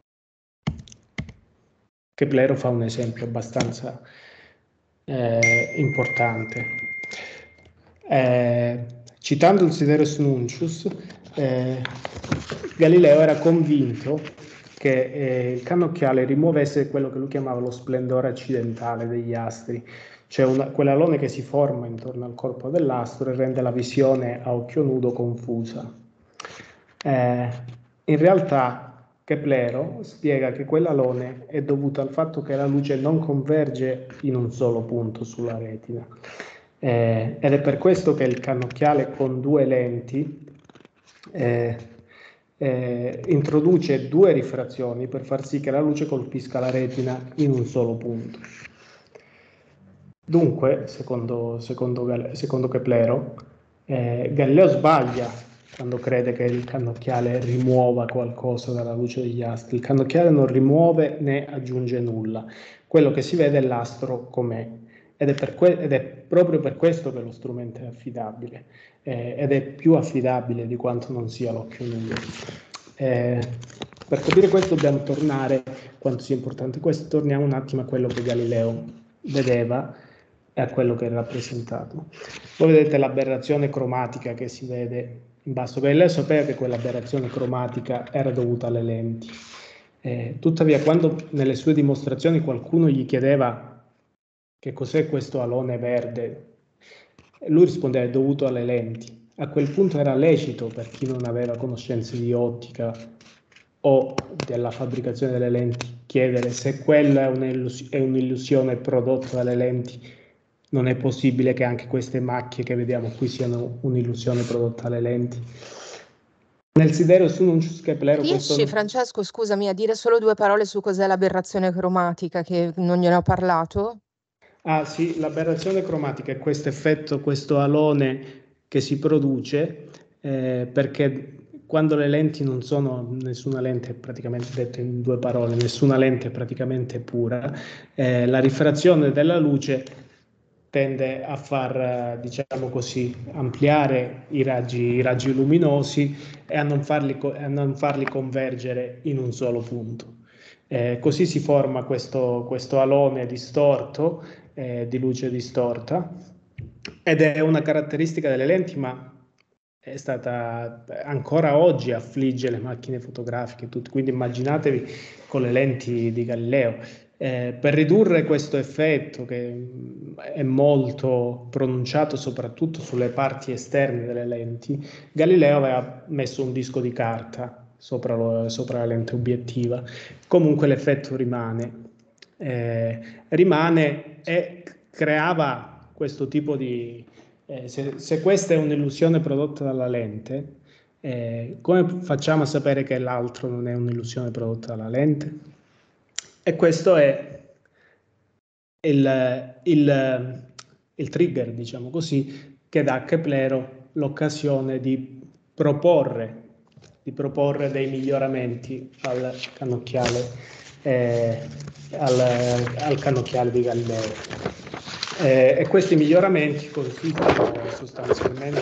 [SPEAKER 1] Keplero fa un esempio abbastanza eh, importante. Eh, citando il Sidereus Nuncius, eh, Galileo era convinto che eh, il cannocchiale rimuovesse quello che lui chiamava lo splendore accidentale degli astri, cioè una, quell'alone che si forma intorno al corpo dell'astro e rende la visione a occhio nudo confusa. Eh, in realtà Keplero spiega che quell'alone è dovuto al fatto che la luce non converge in un solo punto sulla retina. Eh, ed è per questo che il cannocchiale con due lenti eh, eh, introduce due rifrazioni per far sì che la luce colpisca la retina in un solo punto. Dunque, secondo, secondo, secondo Keplero, eh, Galileo sbaglia quando crede che il cannocchiale rimuova qualcosa dalla luce degli astri. Il cannocchiale non rimuove né aggiunge nulla. Quello che si vede è l'astro com'è. Ed è, per que- ed è proprio per questo che lo strumento è affidabile. Eh, ed è più affidabile di quanto non sia l'occhio nudo. Eh, per capire questo dobbiamo tornare, quanto sia importante questo, torniamo un attimo a quello che Galileo vedeva e a quello che è rappresentato. Voi vedete l'aberrazione cromatica che si vede in basso. Galileo sapeva che quell'aberrazione cromatica era dovuta alle lenti. Eh, tuttavia, quando nelle sue dimostrazioni qualcuno gli chiedeva che cos'è questo alone verde, lui rispondeva è dovuto alle lenti. A quel punto era lecito per chi non aveva conoscenze di ottica o della fabbricazione delle lenti chiedere se quella è un'illus- è un'illusione prodotta dalle lenti. Non è possibile che anche queste macchie che vediamo qui siano un'illusione prodotta dalle lenti. Nel Sidereus Nuncius Keplero
[SPEAKER 2] Riesci,
[SPEAKER 1] questo...
[SPEAKER 2] Francesco, scusami, a dire solo due parole su cos'è l'aberrazione cromatica, che non gliene ho parlato?
[SPEAKER 1] Ah sì, l'aberrazione cromatica è questo effetto, questo alone che si produce eh, perché quando le lenti non sono, nessuna lente è praticamente, detto in due parole, nessuna lente è praticamente pura, eh, la rifrazione della luce tende a far, diciamo così, ampliare i raggi, i raggi luminosi e a non farli, a non farli convergere in un solo punto. Eh, così si forma questo, questo alone distorto, eh, di luce distorta, ed è una caratteristica delle lenti, ma è stata ancora oggi affligge le macchine fotografiche, tutte. Quindi immaginatevi con le lenti di Galileo. Eh, per ridurre questo effetto che è molto pronunciato soprattutto sulle parti esterne delle lenti, Galileo aveva messo un disco di carta sopra, lo, sopra la lente obiettiva. Comunque l'effetto rimane, eh, rimane e creava questo tipo di... Eh, se, se questa è un'illusione prodotta dalla lente, eh, come facciamo a sapere che l'altro non è un'illusione prodotta dalla lente? E questo è il, il, il trigger, diciamo così, che dà a Keplero l'occasione di proporre, di proporre dei miglioramenti al cannocchiale, eh, al, al cannocchiale di Galileo. Eh, e questi miglioramenti consistono sostanzialmente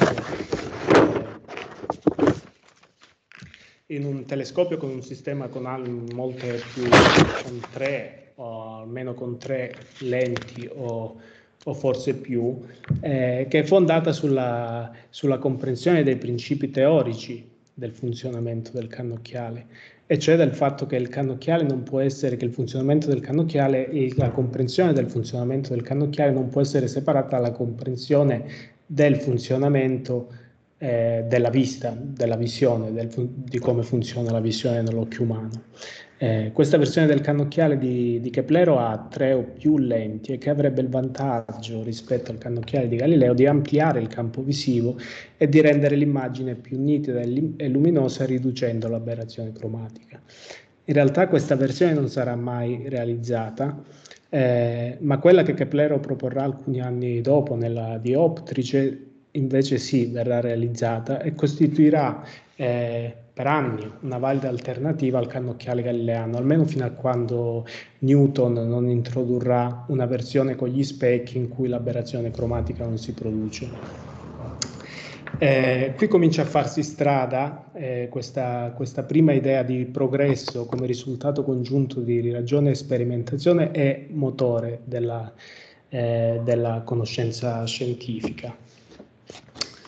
[SPEAKER 1] in un telescopio con un sistema con molte più, con tre o almeno con tre lenti o, o forse più, eh, che è fondata sulla, sulla comprensione dei principi teorici del funzionamento del cannocchiale, e cioè del fatto che il cannocchiale non può essere, che il funzionamento del cannocchiale, la comprensione del funzionamento del cannocchiale non può essere separata dalla comprensione del funzionamento eh, della vista, della visione, del, di come funziona la visione nell'occhio umano. Eh, questa versione del cannocchiale di, di Keplero ha tre o più lenti e che avrebbe il vantaggio rispetto al cannocchiale di Galileo di ampliare il campo visivo e di rendere l'immagine più nitida e luminosa riducendo l'aberrazione cromatica. In realtà questa versione non sarà mai realizzata, eh, ma quella che Keplero proporrà alcuni anni dopo nella dioptrice invece sì, verrà realizzata e costituirà eh, per anni una valida alternativa al cannocchiale galileano, almeno fino a quando Newton non introdurrà una versione con gli specchi in cui l'aberrazione cromatica non si produce. Eh, qui comincia a farsi strada eh, questa, questa prima idea di progresso come risultato congiunto di ragione, sperimentazione e motore della, eh, della conoscenza scientifica.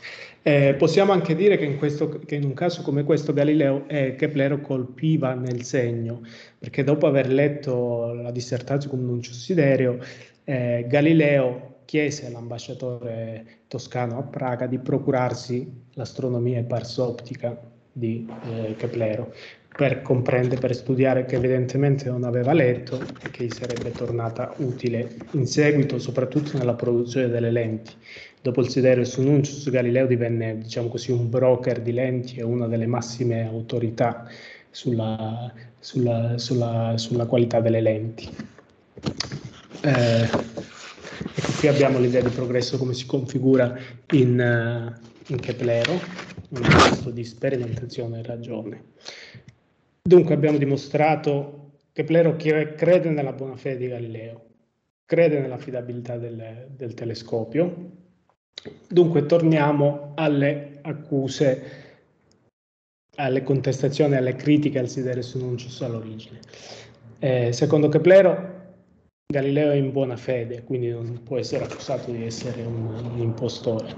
[SPEAKER 1] Eh, possiamo anche dire che in, questo, che in un caso come questo Galileo e Keplero colpiva nel segno, perché dopo aver letto la dissertazione con Nuncius Siderio, eh, Galileo chiese all'ambasciatore toscano a Praga di procurarsi l'astronomia parsoptica di eh, Keplero per comprendere, per studiare, che evidentemente non aveva letto e che gli sarebbe tornata utile in seguito, soprattutto nella produzione delle lenti. Dopo il Siderio su Nuncius, Galileo divenne, diciamo così, un broker di lenti e una delle massime autorità sulla, sulla, sulla, sulla qualità delle lenti. Eh, ecco, qui abbiamo l'idea di progresso come si configura in, uh, in Keplero, un contesto di sperimentazione e ragione. Dunque abbiamo dimostrato che Keplero crede nella buona fede di Galileo, crede nell'affidabilità del, del telescopio. Dunque torniamo alle accuse, alle contestazioni, alle critiche al Siderio su Nuncius all'origine. Eh, secondo Keplero, Galileo è in buona fede, quindi non può essere accusato di essere un, un impostore.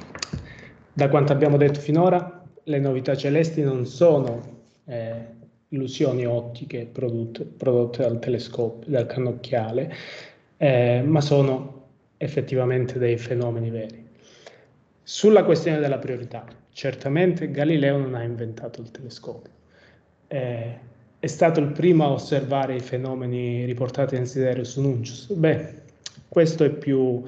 [SPEAKER 1] Da quanto abbiamo detto finora, le novità celesti non sono eh, illusioni ottiche prodotte, prodotte dal telescopio, dal cannocchiale, eh, ma sono effettivamente dei fenomeni veri. Sulla questione della priorità, certamente Galileo non ha inventato il telescopio. Eh, è stato il primo a osservare i fenomeni riportati nel Siderio su Nuncius. Beh, questo è più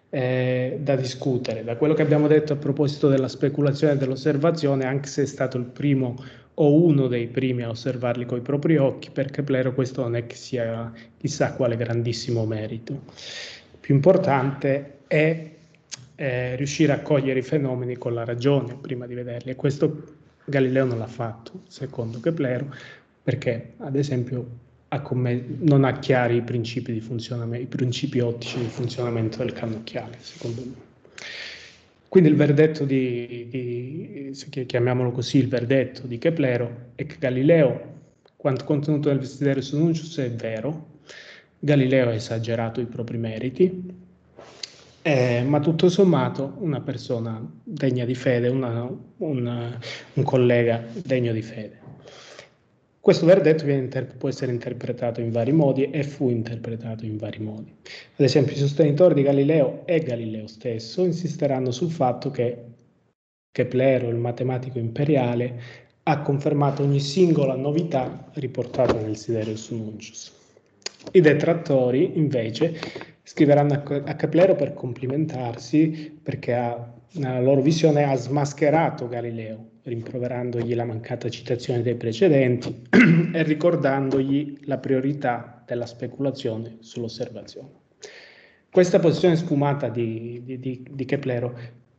[SPEAKER 1] eh, da discutere. Da quello che abbiamo detto a proposito della speculazione e dell'osservazione, anche se è stato il primo o uno dei primi a osservarli coi propri occhi, per Keplero questo non è che sia chissà quale grandissimo merito. Più importante è eh, riuscire a cogliere i fenomeni con la ragione prima di vederli, e questo Galileo non l'ha fatto, secondo Keplero, perché ad esempio ha non ha chiari i principi di funzionamento, i principi ottici di funzionamento del cannocchiale, secondo me. Quindi il verdetto di, di, chiamiamolo così, il verdetto di Keplero è che Galileo, quanto contenuto nel Siderio su Nuncius, è vero. Galileo ha esagerato i propri meriti, eh, ma tutto sommato una persona degna di fede, una, una, un collega degno di fede. Questo verdetto viene può essere interpretato in vari modi e fu interpretato in vari modi. Ad esempio, i sostenitori di Galileo e Galileo stesso insisteranno sul fatto che Keplero, il matematico imperiale, ha confermato ogni singola novità riportata nel Siderio su Nuncius. I detrattori, invece, scriveranno a Keplero per complimentarsi perché ha, nella loro visione ha smascherato Galileo, rimproverandogli la mancata citazione dei precedenti e ricordandogli la priorità della speculazione sull'osservazione. Questa posizione sfumata di, di, di, di Keplero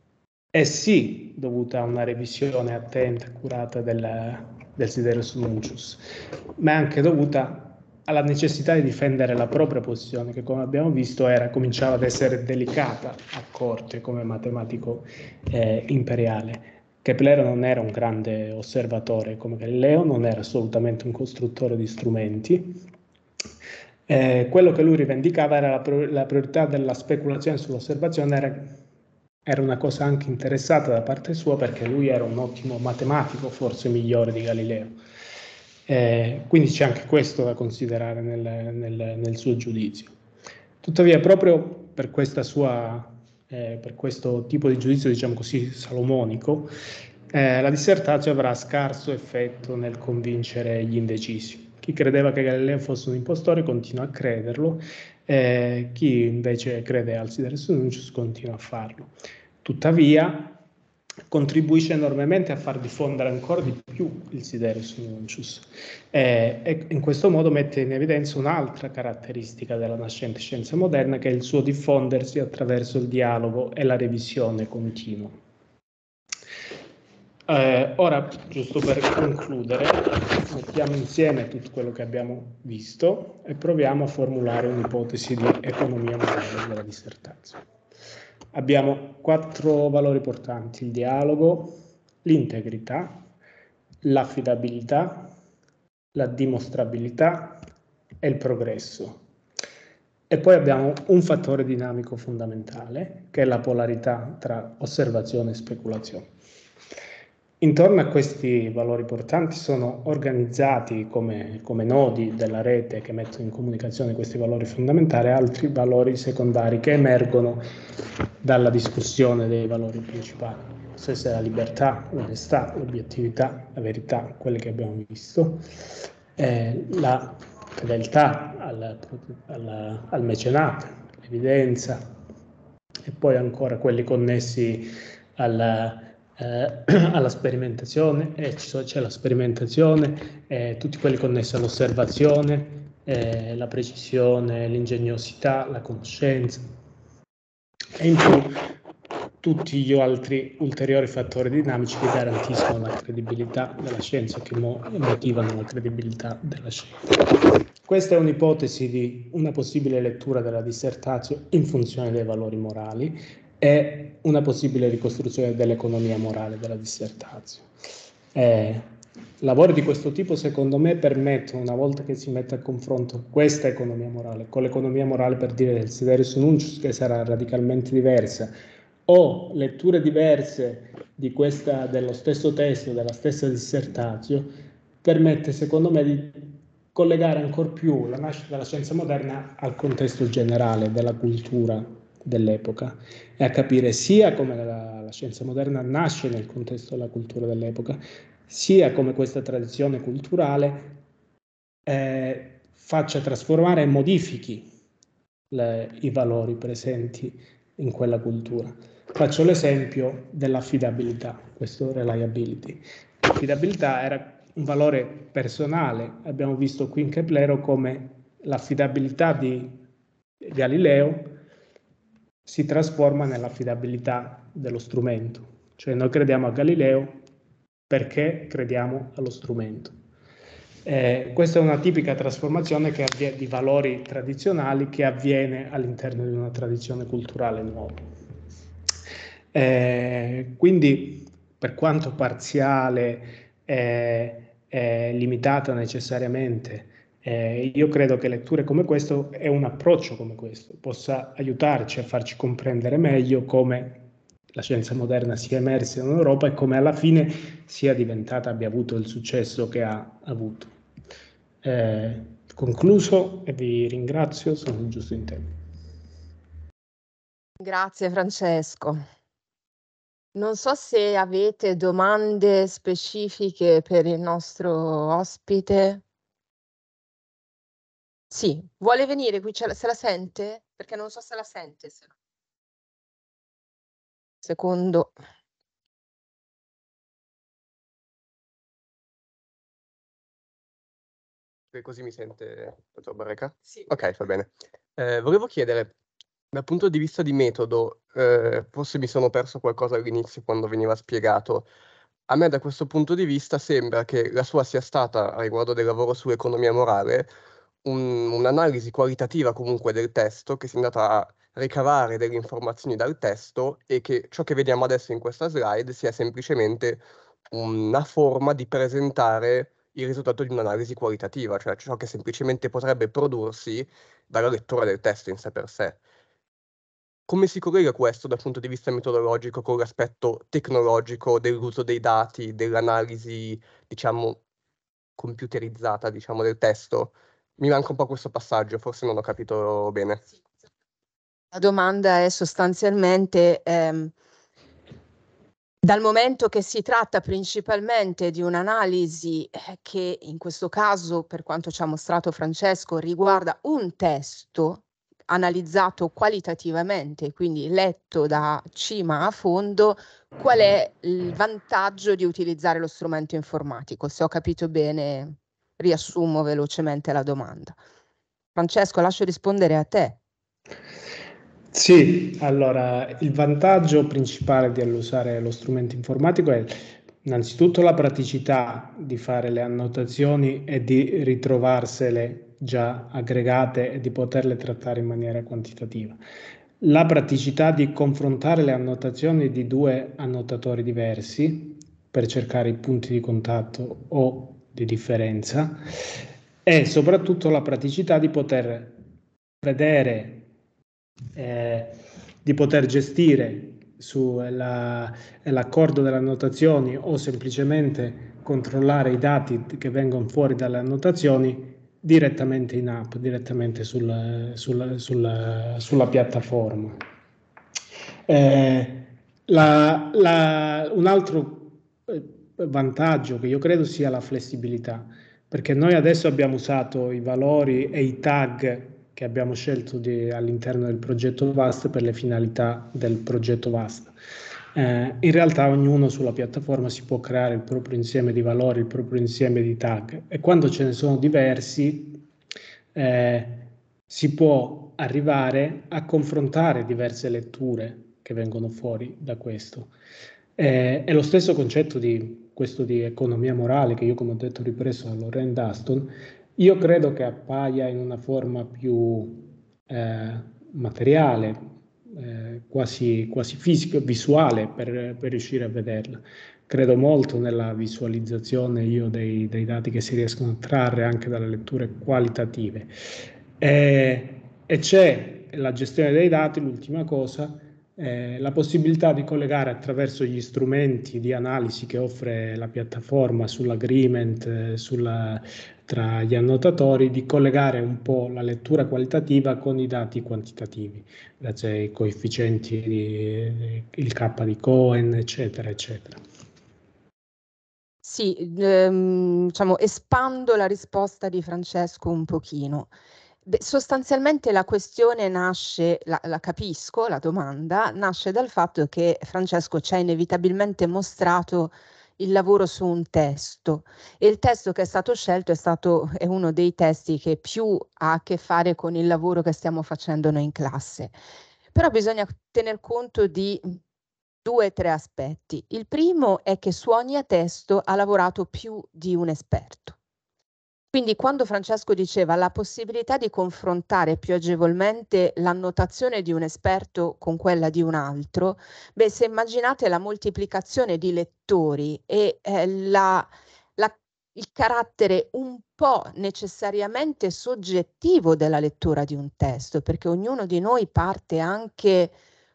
[SPEAKER 1] è sì dovuta a una revisione attenta e accurata del, del Siderio su Nuncius, ma è anche dovuta alla necessità di difendere la propria posizione, che come abbiamo visto era, cominciava ad essere delicata a corte come matematico eh, imperiale. Keplero non era un grande osservatore come Galileo, non era assolutamente un costruttore di strumenti. Eh, quello che lui rivendicava era la, la priorità della speculazione sull'osservazione, era, era una cosa anche interessata da parte sua perché lui era un ottimo matematico, forse migliore di Galileo. Eh, quindi c'è anche questo da considerare nel, nel, nel suo giudizio. Tuttavia, proprio per questa sua, eh, per questo tipo di giudizio, diciamo così, salomonico, eh, la dissertazione avrà scarso effetto nel convincere gli indecisi. Chi credeva che Galileo fosse un impostore continua a crederlo, eh, chi invece crede al Siderio su Nuncius continua a farlo. Tuttavia, contribuisce enormemente a far diffondere ancora di più il Siderio su Nuncius eh, e in questo modo mette in evidenza un'altra caratteristica della nascente scienza moderna, che è il suo diffondersi attraverso il dialogo e la revisione continua. Eh, ora, giusto per concludere, mettiamo insieme tutto quello che abbiamo visto e proviamo a formulare un'ipotesi di economia morale della dissertazione. Abbiamo quattro valori portanti: il dialogo, l'integrità, l'affidabilità, la dimostrabilità e il progresso. E poi abbiamo un fattore dinamico fondamentale, che è la polarità tra osservazione e speculazione. Intorno a questi valori portanti sono organizzati come, come nodi della rete che mettono in comunicazione questi valori fondamentali altri valori secondari che emergono dalla discussione dei valori principali. Se sia la libertà, l'onestà, l'obiettività, la verità, quelle che abbiamo visto, eh, la fedeltà al, al, al mecenato, l'evidenza, e poi ancora quelli connessi alla, eh, alla sperimentazione, eh, c'è la sperimentazione, eh, tutti quelli connessi all'osservazione, eh, la precisione, l'ingegnosità, la conoscenza, e in più tutti gli altri ulteriori fattori dinamici che garantiscono la credibilità della scienza, che mo- motivano la credibilità della scienza. Questa è un'ipotesi di una possibile lettura della dissertazione in funzione dei valori morali e una possibile ricostruzione dell'economia morale della dissertazione. Eh, lavori di questo tipo, secondo me, permettono, una volta che si mette a confronto questa economia morale con l'economia morale, per dire, del Sidereus Nuncius, che sarà radicalmente diversa, o letture diverse di questa, dello stesso testo, della stessa dissertazione, permette, secondo me, di collegare ancor più la nascita della scienza moderna al contesto generale della cultura dell'epoca e a capire sia come la, la scienza moderna nasce nel contesto della cultura dell'epoca, sia come questa tradizione culturale eh, faccia trasformare e modifichi le, i valori presenti in quella cultura. Faccio l'esempio dell'affidabilità, questo reliability. L'affidabilità era un valore personale, abbiamo visto qui in Keplero come l'affidabilità di Galileo si trasforma nell'affidabilità dello strumento, cioè noi crediamo a Galileo perché crediamo allo strumento. Eh, questa è una tipica trasformazione che avviene, di valori tradizionali che avviene all'interno di una tradizione culturale nuova. Eh, quindi, per quanto parziale e eh, limitata necessariamente, eh, io credo che letture come questo e un approccio come questo possa aiutarci a farci comprendere meglio come la scienza moderna sia emersa in Europa e come alla fine sia diventata, abbia avuto il successo che ha avuto. Eh, concluso e vi ringrazio, sono giusto in tempo.
[SPEAKER 2] Grazie Francesco. Non so se avete domande specifiche per il nostro ospite. Sì, vuole venire qui, se la sente? Perché non so se la sente. Se no. Secondo.
[SPEAKER 3] Così mi sente, dottor Barreca?
[SPEAKER 2] Sì.
[SPEAKER 3] Ok, va bene. Eh, volevo chiedere, dal punto di vista di metodo, eh, forse mi sono perso qualcosa all'inizio quando veniva spiegato. A me da questo punto di vista sembra che la sua sia stata, a riguardo del lavoro sull'economia morale, un, un'analisi qualitativa comunque del testo, che si è andata a ricavare delle informazioni dal testo e che ciò che vediamo adesso in questa slide sia semplicemente una forma di presentare il risultato di un'analisi qualitativa, cioè ciò che semplicemente potrebbe prodursi dalla lettura del testo in sé per sé. Come si collega questo dal punto di vista metodologico con l'aspetto tecnologico dell'uso dei dati, dell'analisi, diciamo, computerizzata, diciamo, del testo? Mi manca un po' questo passaggio, forse non ho capito bene.
[SPEAKER 2] La domanda è sostanzialmente, ehm, dal momento che si tratta principalmente di un'analisi eh, che in questo caso, per quanto ci ha mostrato Francesco, riguarda un testo analizzato qualitativamente, quindi letto da cima a fondo, qual è il vantaggio di utilizzare lo strumento informatico? Se ho capito bene, riassumo velocemente la domanda. Francesco, lascio rispondere a te.
[SPEAKER 1] Sì, allora il vantaggio principale di usare lo strumento informatico è innanzitutto la praticità di fare le annotazioni e di ritrovarsele già aggregate e di poterle trattare in maniera quantitativa. La praticità di confrontare le annotazioni di due annotatori diversi per cercare i punti di contatto o di differenza e soprattutto la praticità di poter vedere eh, di poter gestire sull'accordo delle annotazioni o semplicemente controllare i dati che vengono fuori dalle annotazioni direttamente in app, direttamente sul, sul, sul, sulla piattaforma. Eh, la, la, un altro vantaggio che io credo sia la flessibilità, perché noi adesso abbiamo usato i valori e i tag che abbiamo scelto all'interno del progetto VAST per le finalità del progetto VAST. Eh, in realtà ognuno sulla piattaforma si può creare il proprio insieme di valori, il proprio insieme di tag, e quando ce ne sono diversi eh, si può arrivare a confrontare diverse letture che vengono fuori da questo. Eh, è lo stesso concetto di questo di economia morale che io, come ho detto, ho ripreso da Lorraine Duston. Io credo che appaia in una forma più eh, materiale, eh, quasi, quasi fisica, visuale, per, per riuscire a vederla. Credo molto nella visualizzazione io dei, dei dati che si riescono a trarre anche dalle letture qualitative. E, e c'è la gestione dei dati, l'ultima cosa, eh, la possibilità di collegare attraverso gli strumenti di analisi che offre la piattaforma sull'agreement, eh, sulla, tra gli annotatori, di collegare un po' la lettura qualitativa con i dati quantitativi, grazie ai coefficienti, di, il K di Cohen, eccetera, eccetera.
[SPEAKER 2] Sì, ehm, diciamo, espando la risposta di Francesco un pochino. Beh, sostanzialmente la questione nasce, la, la capisco, la domanda, nasce dal fatto che Francesco ci ha inevitabilmente mostrato il lavoro su un testo, e il testo che è stato scelto è stato è uno dei testi che più ha a che fare con il lavoro che stiamo facendo noi in classe. Però bisogna tener conto di due o tre aspetti. Il primo è che su ogni testo ha lavorato più di un esperto. Quindi quando Francesco diceva la possibilità di confrontare più agevolmente l'annotazione di un esperto con quella di un altro, beh, se immaginate la moltiplicazione di lettori e eh, la, la, il carattere un po' necessariamente soggettivo della lettura di un testo, perché ognuno di noi parte anche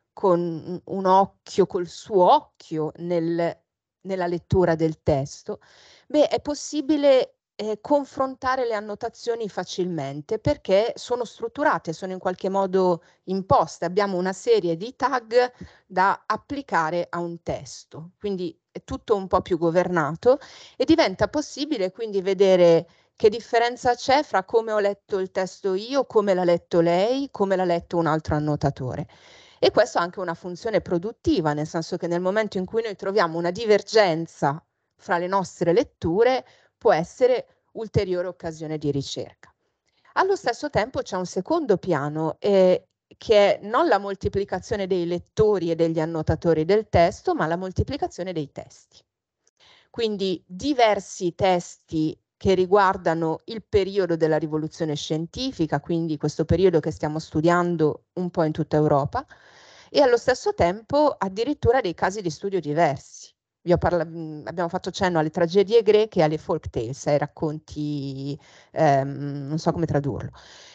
[SPEAKER 2] con un occhio, col suo occhio nel, nella lettura del testo, beh, è possibile eh, confrontare le annotazioni facilmente perché sono strutturate, sono in qualche modo imposte. Abbiamo una serie di tag da applicare a un testo, quindi è tutto un po' più governato e diventa possibile quindi vedere che differenza c'è fra come ho letto il testo io, come l'ha letto lei, come l'ha letto un altro annotatore. E questo ha anche una funzione produttiva, nel senso che nel momento in cui noi troviamo una divergenza fra le nostre letture, può essere ulteriore occasione di ricerca. Allo stesso tempo c'è un secondo piano, eh, che è non la moltiplicazione dei lettori e degli annotatori del testo, ma la moltiplicazione dei testi. Quindi diversi testi che riguardano il periodo della rivoluzione scientifica, quindi questo periodo che stiamo studiando un po' in tutta Europa, e allo stesso tempo addirittura dei casi di studio diversi. Vi ho parla- abbiamo fatto cenno alle tragedie greche e alle folk tales, ai racconti, ehm, non so come tradurlo,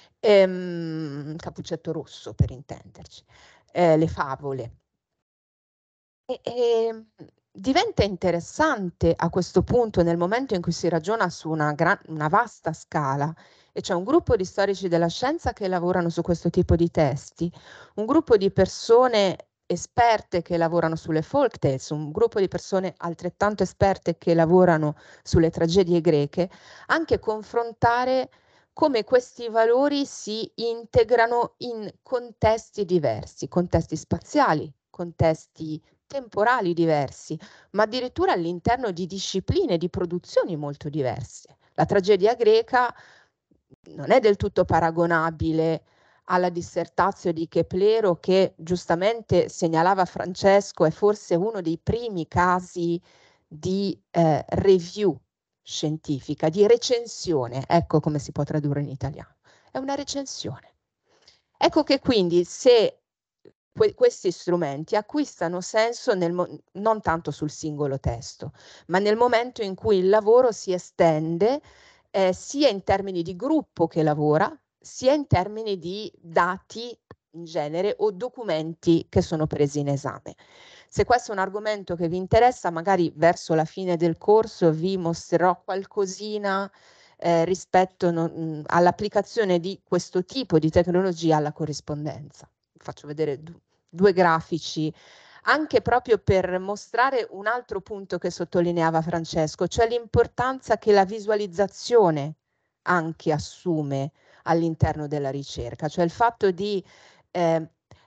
[SPEAKER 2] ehm, Cappuccetto Rosso per intenderci, eh, le favole. E, e, diventa interessante a questo punto, nel momento in cui si ragiona su una, gran, una vasta scala, e c'è un gruppo di storici della scienza che lavorano su questo tipo di testi, un gruppo di persone esperte che lavorano sulle folk tales, un gruppo di persone altrettanto esperte che lavorano sulle tragedie greche, anche confrontare come questi valori si integrano in contesti diversi, contesti spaziali, contesti temporali diversi, ma addirittura all'interno di discipline di produzioni molto diverse. La tragedia greca non è del tutto paragonabile alla dissertazio di Keplero che giustamente segnalava Francesco, è forse uno dei primi casi di eh, review scientifica, di recensione, ecco come si può tradurre in italiano, è una recensione. Ecco che quindi se que- questi strumenti acquistano senso nel mo- non tanto sul singolo testo, ma nel momento in cui il lavoro si estende eh, sia in termini di gruppo che lavora, sia in termini di dati in genere o documenti che sono presi in esame. Se questo è un argomento che vi interessa, magari verso la fine del corso vi mostrerò qualcosina eh, rispetto non- all'applicazione di questo tipo di tecnologia alla corrispondenza. Faccio vedere du- due grafici, anche proprio per mostrare un altro punto che sottolineava Francesco, cioè l'importanza che la visualizzazione anche assume all'interno della ricerca, cioè il fatto di eh,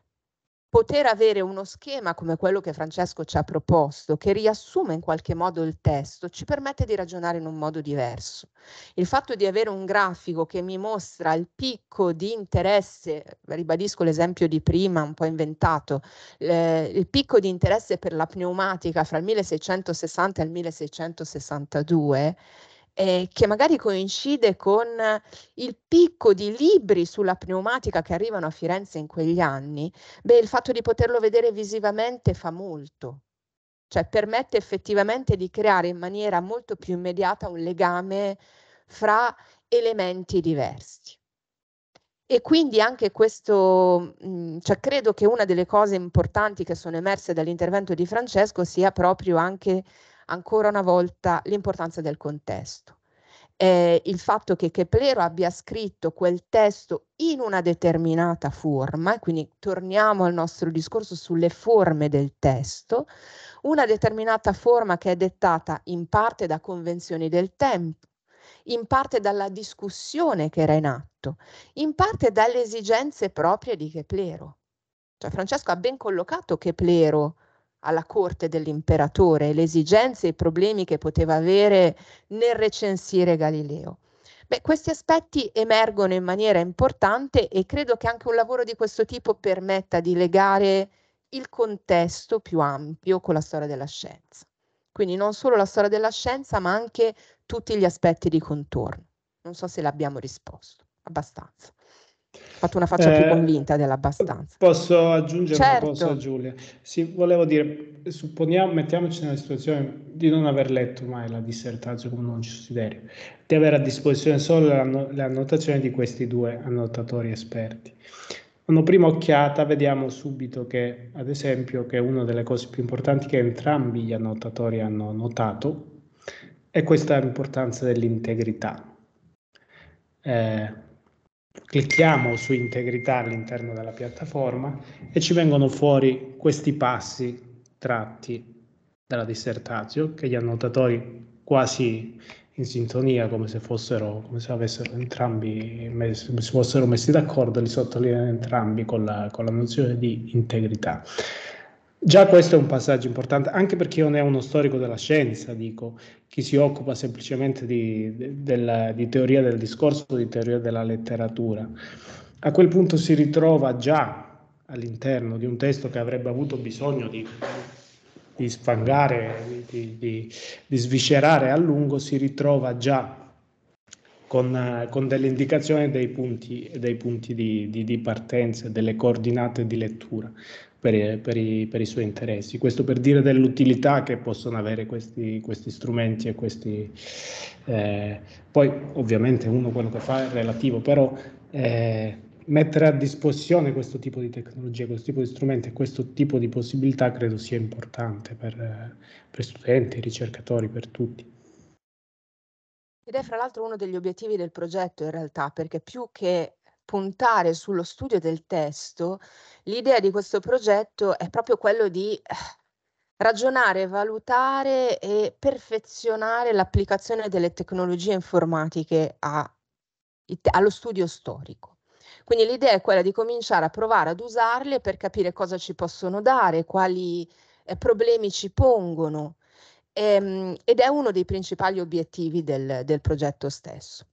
[SPEAKER 2] poter avere uno schema come quello che Francesco ci ha proposto, che riassume in qualche modo il testo, ci permette di ragionare in un modo diverso. Il fatto di avere un grafico che mi mostra il picco di interesse, ribadisco l'esempio di prima, un po' inventato, eh, il picco di interesse per la pneumatica fra il milleseicentosessanta e il milleseicentosessantadue, eh, che magari coincide con il picco di libri sulla pneumatica che arrivano a Firenze in quegli anni, beh, il fatto di poterlo vedere visivamente fa molto, cioè permette effettivamente di creare in maniera molto più immediata un legame fra elementi diversi. E quindi anche questo, mh, cioè credo che una delle cose importanti che sono emerse dall'intervento di Francesco sia proprio anche, ancora una volta, l'importanza del contesto. Eh, il fatto che Keplero abbia scritto quel testo in una determinata forma, quindi torniamo al nostro discorso sulle forme del testo, una determinata forma che è dettata in parte da convenzioni del tempo, in parte dalla discussione che era in atto, in parte dalle esigenze proprie di Keplero. Cioè Francesco ha ben collocato Keplero alla corte dell'imperatore, le esigenze e i problemi che poteva avere nel recensire Galileo. Beh, questi aspetti emergono in maniera importante e credo che anche un lavoro di questo tipo permetta di legare il contesto più ampio con la storia della scienza. Quindi non solo la storia della scienza, ma anche tutti gli aspetti di contorno. Non so se l'abbiamo risposto, abbastanza. Ho fatto una faccia più
[SPEAKER 1] Eh,
[SPEAKER 2] convinta dell'abbastanza.
[SPEAKER 1] Posso aggiungere una cosa,
[SPEAKER 2] Certo,
[SPEAKER 1] Giulia? Sì, volevo dire, supponiamo, mettiamoci nella situazione di non aver letto mai la dissertazione come un desiderio, di avere a disposizione solo le, anno- le annotazioni di questi due annotatori esperti. Una prima occhiata vediamo subito che, ad esempio, che una delle cose più importanti che entrambi gli annotatori hanno notato è questa importanza dell'integrità. Eh, clicchiamo su integrità all'interno della piattaforma e ci vengono fuori questi passi tratti dalla dissertazione che gli annotatori quasi in sintonia, come se fossero, come se avessero entrambi messi, si fossero messi d'accordo, li sottolineano entrambi con la, con la nozione di integrità. Già questo è un passaggio importante, anche perché io non è uno storico della scienza, dico, chi si occupa semplicemente di, de, del, di teoria del discorso, di teoria della letteratura. A quel punto si ritrova già all'interno di un testo che avrebbe avuto bisogno di, di sfangare, di, di, di sviscerare a lungo, si ritrova già con, con delle indicazioni dei punti, dei punti di, di, di partenza, delle coordinate di lettura per, per, i, per i suoi interessi. Questo per dire dell'utilità che possono avere questi, questi strumenti e questi... Eh, poi ovviamente uno quello che fa è relativo, però eh, mettere a disposizione questo tipo di tecnologia, questo tipo di strumenti e questo tipo di possibilità credo sia importante per, per studenti, ricercatori, per tutti.
[SPEAKER 2] ed è fra l'altro uno degli obiettivi del progetto in realtà, perché più che puntare sullo studio del testo, l'idea di questo progetto è proprio quello di eh, ragionare, valutare e perfezionare l'applicazione delle tecnologie informatiche a, allo studio storico. Quindi l'idea è quella di cominciare a provare ad usarle per capire cosa ci possono dare, quali eh, problemi ci pongono. Ehm, ed è uno dei principali obiettivi del, del progetto stesso.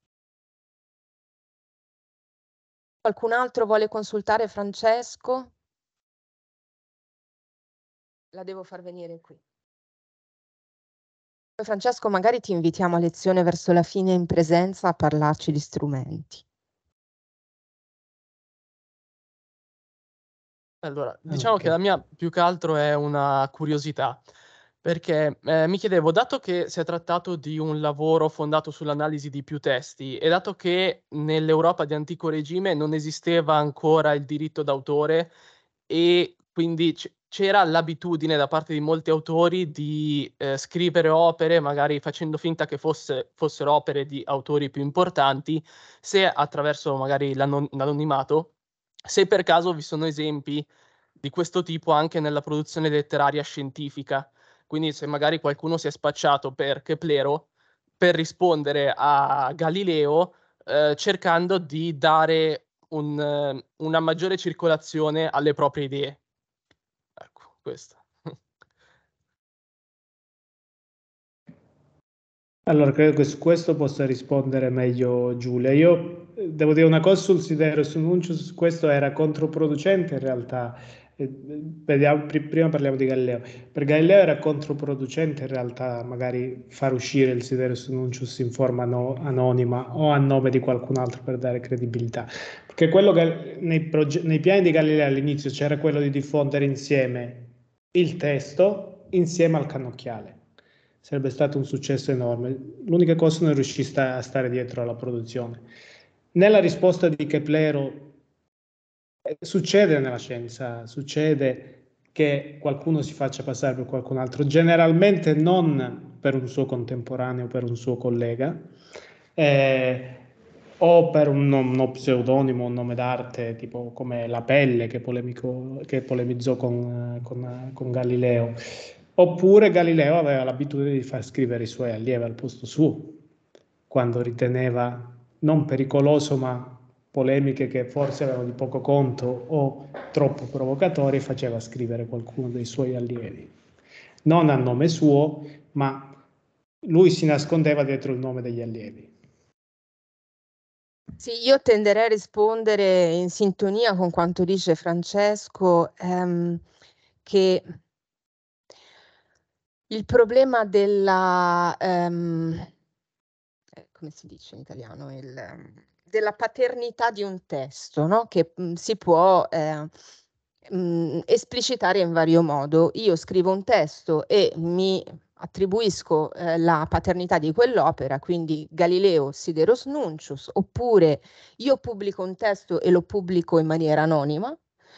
[SPEAKER 2] Qualcun altro vuole consultare Francesco? La devo far venire qui. Poi, Francesco, magari ti invitiamo a lezione verso la fine in presenza a parlarci di strumenti.
[SPEAKER 4] Allora, diciamo
[SPEAKER 1] Ok.
[SPEAKER 4] che la mia più che altro è una curiosità. perché eh, mi chiedevo, dato che si è trattato di un lavoro fondato sull'analisi di più testi e dato che nell'Europa di antico regime non esisteva ancora il diritto d'autore e quindi c- c'era l'abitudine da parte di molti autori di eh, scrivere opere, magari facendo finta che fosse, fossero opere di autori più importanti, se attraverso magari l'anon- l'anonimato, se per caso vi sono esempi di questo tipo anche nella produzione letteraria scientifica. Quindi se magari qualcuno si è spacciato per Keplero per rispondere a Galileo, eh, cercando di dare un, eh, una maggiore circolazione alle proprie idee. Ecco, questo.
[SPEAKER 1] Allora, credo che su questo possa rispondere meglio Giulia. Io eh, devo dire una cosa sul Sidereus Nuncius, questo era controproducente in realtà. Eh, vediamo- pri- prima parliamo di Galileo. Per Galileo era controproducente in realtà magari far uscire il Sidereus Nuncius in forma no- anonima o a nome di qualcun altro per dare credibilità. Perché quello che nei, proge- nei piani di Galileo all'inizio c'era quello di diffondere insieme il testo insieme al cannocchiale. Sarebbe stato un successo enorme. L'unica cosa non riuscì sta- a stare dietro alla produzione. Nella risposta di Keplero eh, succede nella scienza, succede che qualcuno si faccia passare per qualcun altro, generalmente non per un suo contemporaneo, per un suo collega, eh, o per un, uno pseudonimo, un nome d'arte, tipo come La Pelle che, polemico, che polemizzò con, con, con Galileo. Oppure Galileo aveva l'abitudine di far scrivere i suoi allievi al posto suo, quando riteneva non pericoloso ma polemiche che forse avevano di poco conto o troppo provocatori, faceva scrivere qualcuno dei suoi allievi. Non a nome suo, ma lui si nascondeva dietro il nome degli allievi.
[SPEAKER 2] Sì, io tenderei a rispondere in sintonia con quanto dice Francesco, ehm, che il problema della, ehm, eh, come si dice in italiano, il, ehm, della paternità di un testo, no? Che mh, si può eh, mh, esplicitare in vario modo. Io scrivo un testo e mi attribuisco eh, la paternità di quell'opera, quindi Galileo Sidereus Nuncius, oppure io pubblico un testo e lo pubblico in maniera anonima,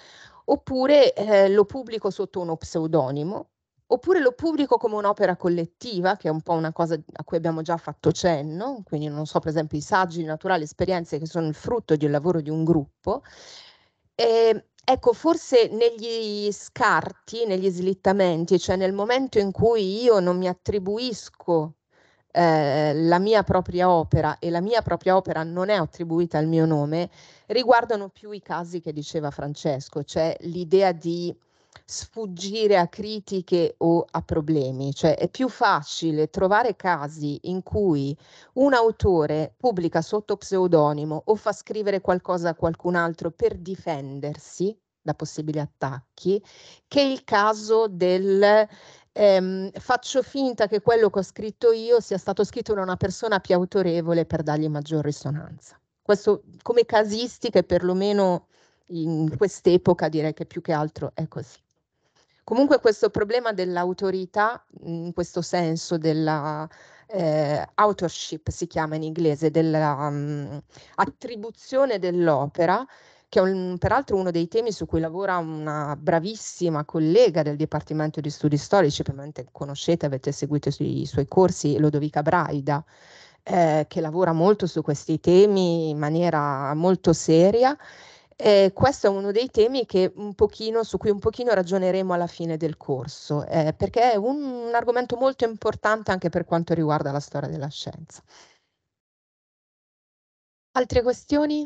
[SPEAKER 2] oppure eh, lo pubblico sotto uno pseudonimo, oppure lo pubblico come un'opera collettiva, che è un po' una cosa a cui abbiamo già fatto cenno, quindi non so, per esempio i saggi di naturali esperienze che sono il frutto del lavoro di un gruppo. E, ecco, forse negli scarti, negli slittamenti, cioè nel momento in cui io non mi attribuisco eh, la mia propria opera e la mia propria opera non è attribuita al mio nome, riguardano più i casi che diceva Francesco, cioè l'idea di sfuggire a critiche o a problemi, cioè è più facile trovare casi in cui un autore pubblica sotto pseudonimo o fa scrivere qualcosa a qualcun altro per difendersi da possibili attacchi, che il caso del ehm, faccio finta che quello che ho scritto io sia stato scritto da una persona più autorevole per dargli maggior risonanza. Questo come casistica, perlomeno in quest'epoca, direi che più che altro è così. Comunque questo problema dell'autorità, in questo senso della eh, authorship si chiama in inglese, della um, attribuzione dell'opera, che è un, peraltro uno dei temi su cui lavora una bravissima collega del Dipartimento di Studi Storici, probabilmente conoscete, avete seguito i suoi corsi, Lodovica Braida, eh, che lavora molto su questi temi in maniera molto seria. Eh, questo è uno dei temi che un pochino, su cui un pochino ragioneremo alla fine del corso, eh, perché è un, un argomento molto importante anche per quanto riguarda la storia della scienza. Altre questioni?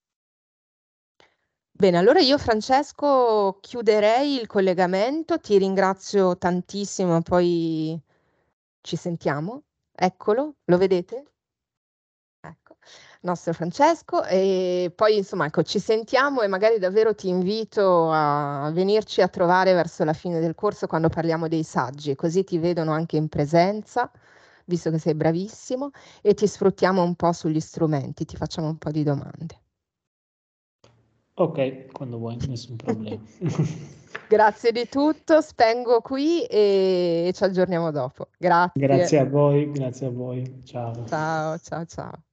[SPEAKER 2] Bene, allora io Francesco chiuderei il collegamento, ti ringrazio tantissimo, poi ci sentiamo. Eccolo, lo vedete? Ecco, nostro Francesco, e poi insomma ecco, ci sentiamo e magari davvero ti invito a venirci a trovare verso la fine del corso quando parliamo dei saggi, così ti vedono anche in presenza, visto che sei bravissimo, e ti sfruttiamo un po' sugli strumenti, ti facciamo un po' di domande.
[SPEAKER 1] Ok, quando vuoi, nessun problema.
[SPEAKER 2] Grazie di tutto, spengo qui e ci aggiorniamo dopo. Grazie.
[SPEAKER 1] Grazie a voi, grazie a voi. Ciao.
[SPEAKER 2] Ciao, ciao, ciao.